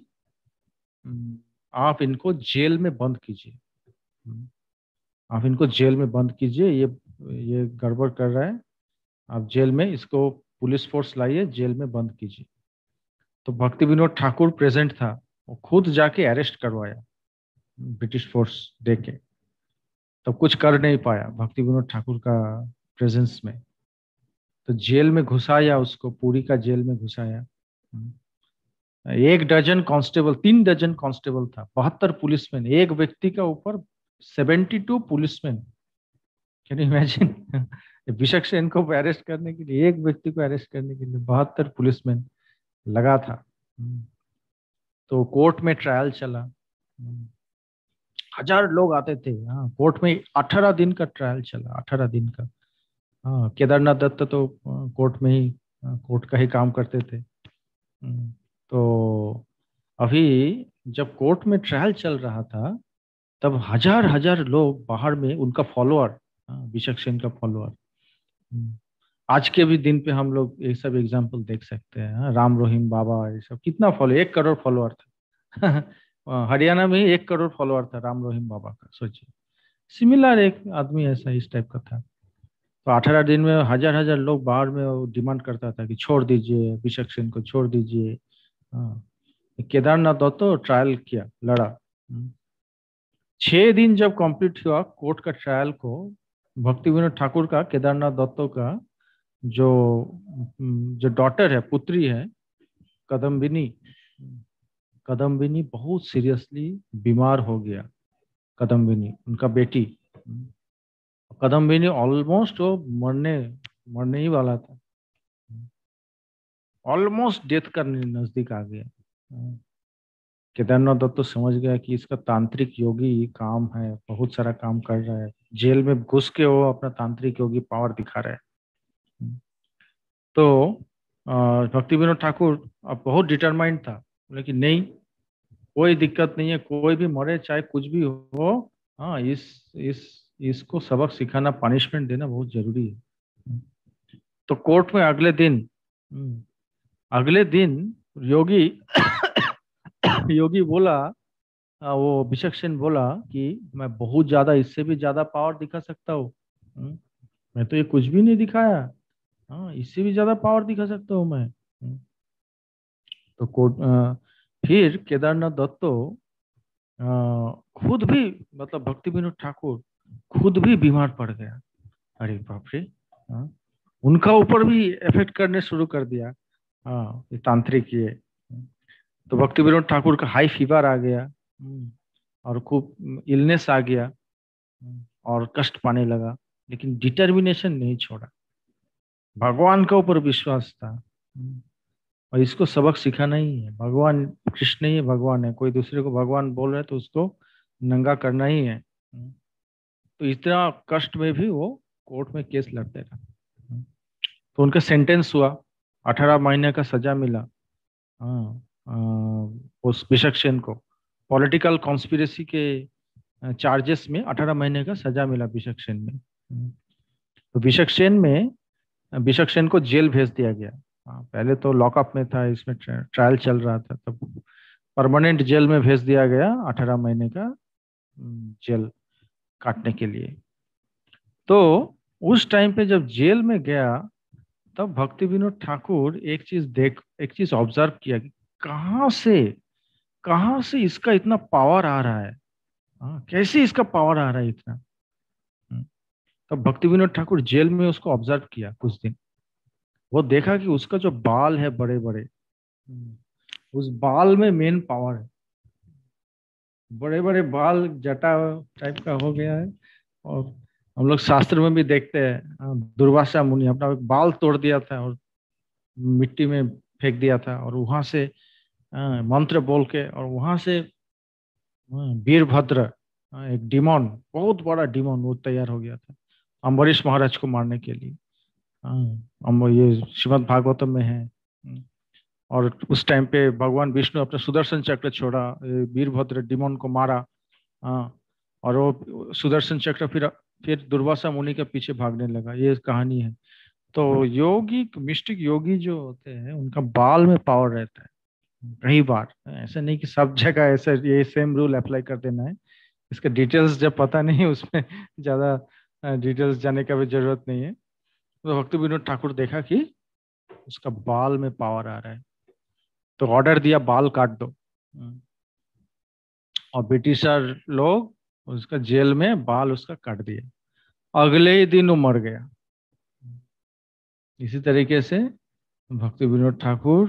आप इनको जेल में बंद कीजिए। हम्म, आप इनको जेल में बंद कीजिए, ये गड़बड़ कर रहा है, आप जेल में इसको पुलिस फोर्स लाइए, जेल में बंद कीजिए। तो भक्ति विनोद ठाकुर प्रेजेंट था, वो खुद जाके अरेस्ट करवाया ब्रिटिश फोर्स देके। तब कुछ कर नहीं पाया भक्ति विनोद ठाकुर का प्रेजेंस में। तो जेल में घुसाया उसको, पूरी का जेल में घुसाया। एक डजन कांस्टेबल, 3 डजन कांस्टेबल था, 72 पुलिसमैन, एक व्यक्ति का ऊपर 72 पुलिसमैन। कैन यू इमेजिन विचक्षण को अरेस्ट करने के लिए, एक व्यक्ति को अरेस्ट करने के लिए 72 पुलिसमैन लगा था। तो कोर्ट में ट्रायल चला, 1000 लोग आते थे। हाँ, कोर्ट में 18 दिन का ट्रायल चला, 18 दिन का। हाँ, केदारनाथ दत्त तो कोर्ट में ही कोर्ट का ही काम करते थे। तो अभी जब कोर्ट में ट्रायल चल रहा था, तब हजार हजार लोग बाहर में उनका फॉलोअर, विचक्षण का फॉलोअर। आज के भी दिन पे हम लोग ये सब एग्जाम्पल देख सकते हैं। राम रहीम बाबा, ये सब कितना फॉलो, 1 करोड़ फॉलोअर था हरियाणा में ही 1 करोड़ फॉलोअर था राम रहीम बाबा का, सोचिए। सिमिलर एक आदमी ऐसा इस टाइप का था। तो 18 दिन में हजार हजार लोग बाहर में डिमांड करता था कि छोड़ दीजिए विचक्षण को, छोड़ दीजिए। हाँ, केदारनाथ दत्त तो ट्रायल किया, लड़ा। 6 दिन जब कंप्लीट हुआ कोर्ट का ट्रायल को, भक्ति विनोद ठाकुर का, केदारनाथ दत्तो का जो जो डॉटर है, पुत्री है, कदम्बिनी, कदम्बिनी बहुत सीरियसली बीमार हो गया। कदम्बिनी उनका बेटी, कदम्बिनी ऑलमोस्ट वो मरने मरने ही वाला था, ऑलमोस्ट डेथ का नजदीक आ गया। केदारनाथ दत्त तो समझ गया कि इसका तांत्रिक योगी काम है, बहुत सारा काम कर रहा है, जेल में घुस के वो अपना तांत्रिक योगी पावर दिखा रहा है। तो भक्ति विनोद ठाकुर अब बहुत डिटरमाइंड था, लेकिन नहीं, कोई दिक्कत नहीं है, कोई भी मरे चाहे कुछ भी हो। हाँ, इस इसको सबक सिखाना, पनिशमेंट देना बहुत जरूरी है। तो कोर्ट में अगले दिन योगी योगी बोला, वो विचक्षण बोला कि मैं बहुत ज्यादा, इससे भी ज्यादा पावर दिखा सकता हूँ। मैं तो ये कुछ भी नहीं दिखाया। हाँ, इससे भी ज्यादा पावर दिखा सकता हूँ मैं। तो फिर केदारनाथ दत्तो खुद भी, मतलब भक्ति विनोद ठाकुर खुद भी बीमार पड़ गया। अरे बाप रे। हाँ, उनका ऊपर भी इफेक्ट करने शुरू कर दिया। हाँ, ये तांत्रिक ये। तो भक्ति विनोद ठाकुर का हाई फीवर आ गया, और खूब इलनेस आ गया, और कष्ट पाने लगा। लेकिन डिटर्मिनेशन नहीं छोड़ा, भगवान का ऊपर विश्वास था। और इसको सबक सिखाना ही है। भगवान कृष्ण ही भगवान है, कोई दूसरे को भगवान बोल रहे है तो उसको नंगा करना ही है। तो इतना कष्ट में भी वो कोर्ट में केस लड़ते रहा। तो उनका सेंटेंस हुआ, 18 महीने का सजा मिला। हाँ, उस विचक्षण को पॉलिटिकल कॉन्स्पिरेसी के चार्जेस में 18 महीने का सजा मिला विचक्षण में। तो विचक्षण को जेल भेज दिया गया। हाँ, पहले तो लॉकअप में था, इसमें ट्रायल चल रहा था, तब परमानेंट जेल में भेज दिया गया, 18 महीने का जेल काटने के लिए। तो उस टाइम पे जब जेल में गया, तब भक्ति विनोद ठाकुर एक चीज ऑब्जर्व किया कि कहाँ से इसका इतना पावर आ रहा है। हाँ, कैसे इसका पावर आ रहा है इतना। हम्म, तब भक्ति विनोद ठाकुर जेल में उसको ऑब्जर्व किया कुछ दिन। वो देखा कि उसका जो बाल है बड़े बड़े, उस बाल में मेन पावर है। बड़े बड़े बाल जटा टाइप का हो गया है। और हम लोग शास्त्र में भी देखते हैं, दुर्वासा मुनि अपना एक बाल तोड़ दिया था और मिट्टी में फेंक दिया था, और वहां से मंत्र बोल के, और वहां से वीरभद्र, एक डिमोन, बहुत बड़ा डिमोन वो तैयार हो गया था अम्बरीश महाराज को मारने के लिए। ये श्रीमद् भागवतम में है। और उस टाइम पे भगवान विष्णु अपना सुदर्शन चक्र छोड़ा, वीरभद्र डिमोन को मारा। हाँ, और वो सुदर्शन चक्र फिर दुर्वासा मुनि के पीछे भागने लगा। ये कहानी है। तो योगी, मिस्टिक योगी जो होते हैं, उनका बाल में पावर रहता है। कई बार ऐसा नहीं कि सब जगह ऐसा ये सेम रूल अप्लाई कर देना है। इसका डिटेल्स जब पता नहीं है उसमें ज्यादा डिटेल्स जाने का भी जरूरत नहीं है। तो भक्ति विनोद ठाकुर देखा कि उसका बाल में पावर आ रहा है, तो ऑर्डर दिया बाल काट दो। और ब्रिटिशर लोग उसका जेल में बाल उसका काट दिया। अगले ही दिन वो मर गया। इसी तरीके से भक्ति विनोद ठाकुर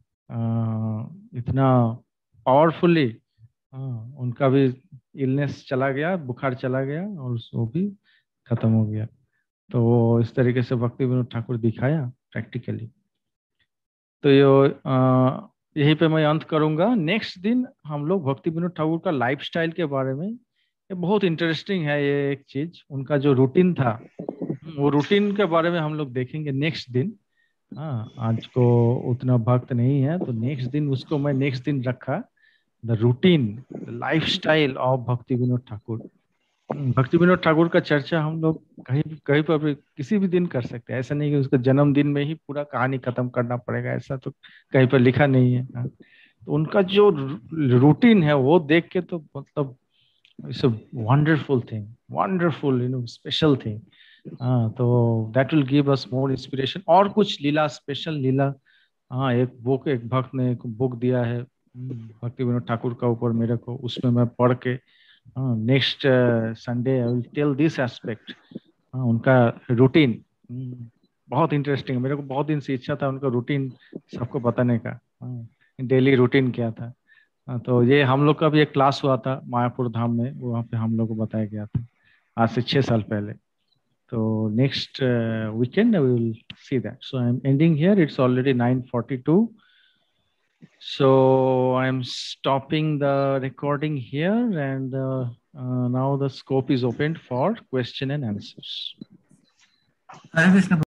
इतना पावरफुली, उनका भी इलनेस चला गया, बुखार चला गया, और वो भी खत्म हो गया। तो वो इस तरीके से भक्ति विनोद ठाकुर दिखाया प्रैक्टिकली। तो यहीं पे मैं अंत करूंगा। नेक्स्ट दिन हम लोग भक्ति विनोद ठाकुर का लाइफस्टाइल के बारे में, ये बहुत इंटरेस्टिंग है ये एक चीज, उनका जो रूटीन था, वो रूटीन के बारे में हम लोग देखेंगे नेक्स्ट दिन। हाँ, आज को उतना भक्त नहीं है, तो नेक्स्ट दिन उसको मैं नेक्स्ट दिन रखा, the routine, the lifestyle of Bhakti Vinod Thakur. भक्ति विनोद ठाकुर का चर्चा हम लोग कहीं कहीं पर भी किसी भी दिन कर सकते हैं। ऐसा नहीं कि उसका जन्मदिन में ही पूरा कहानी खत्म करना पड़ेगा, ऐसा तो कहीं पर लिखा नहीं है। हाँ, तो उनका जो रूटीन है वो देख के तो मतलब it's a wonderful thing, wonderful special thing. हाँ, तो that will give us more inspiration. और कुछ लीला, स्पेशल लीला। हाँ, एक भक्त ने एक बुक दिया है भक्ति विनोद ठाकुर का ऊपर मेरे को, उसमें मैं पढ़ के next Sunday I will tell this aspect. उनका रूटीन बहुत इंटरेस्टिंग है। मेरे को बहुत दिन से इच्छा था उनका रूटीन सबको बताने का, डेली रूटीन क्या था। तो ये हम लोग का भी एक क्लास हुआ था मायापुर धाम में, वहाँ पे हम लोग को बताया गया था आज से 6 साल पहले। तो next weekend we will see that. So I am ending here, it's already 9:42. So I'm stopping the recording here, and now the scope is opened for question and answers. Hare Krishna.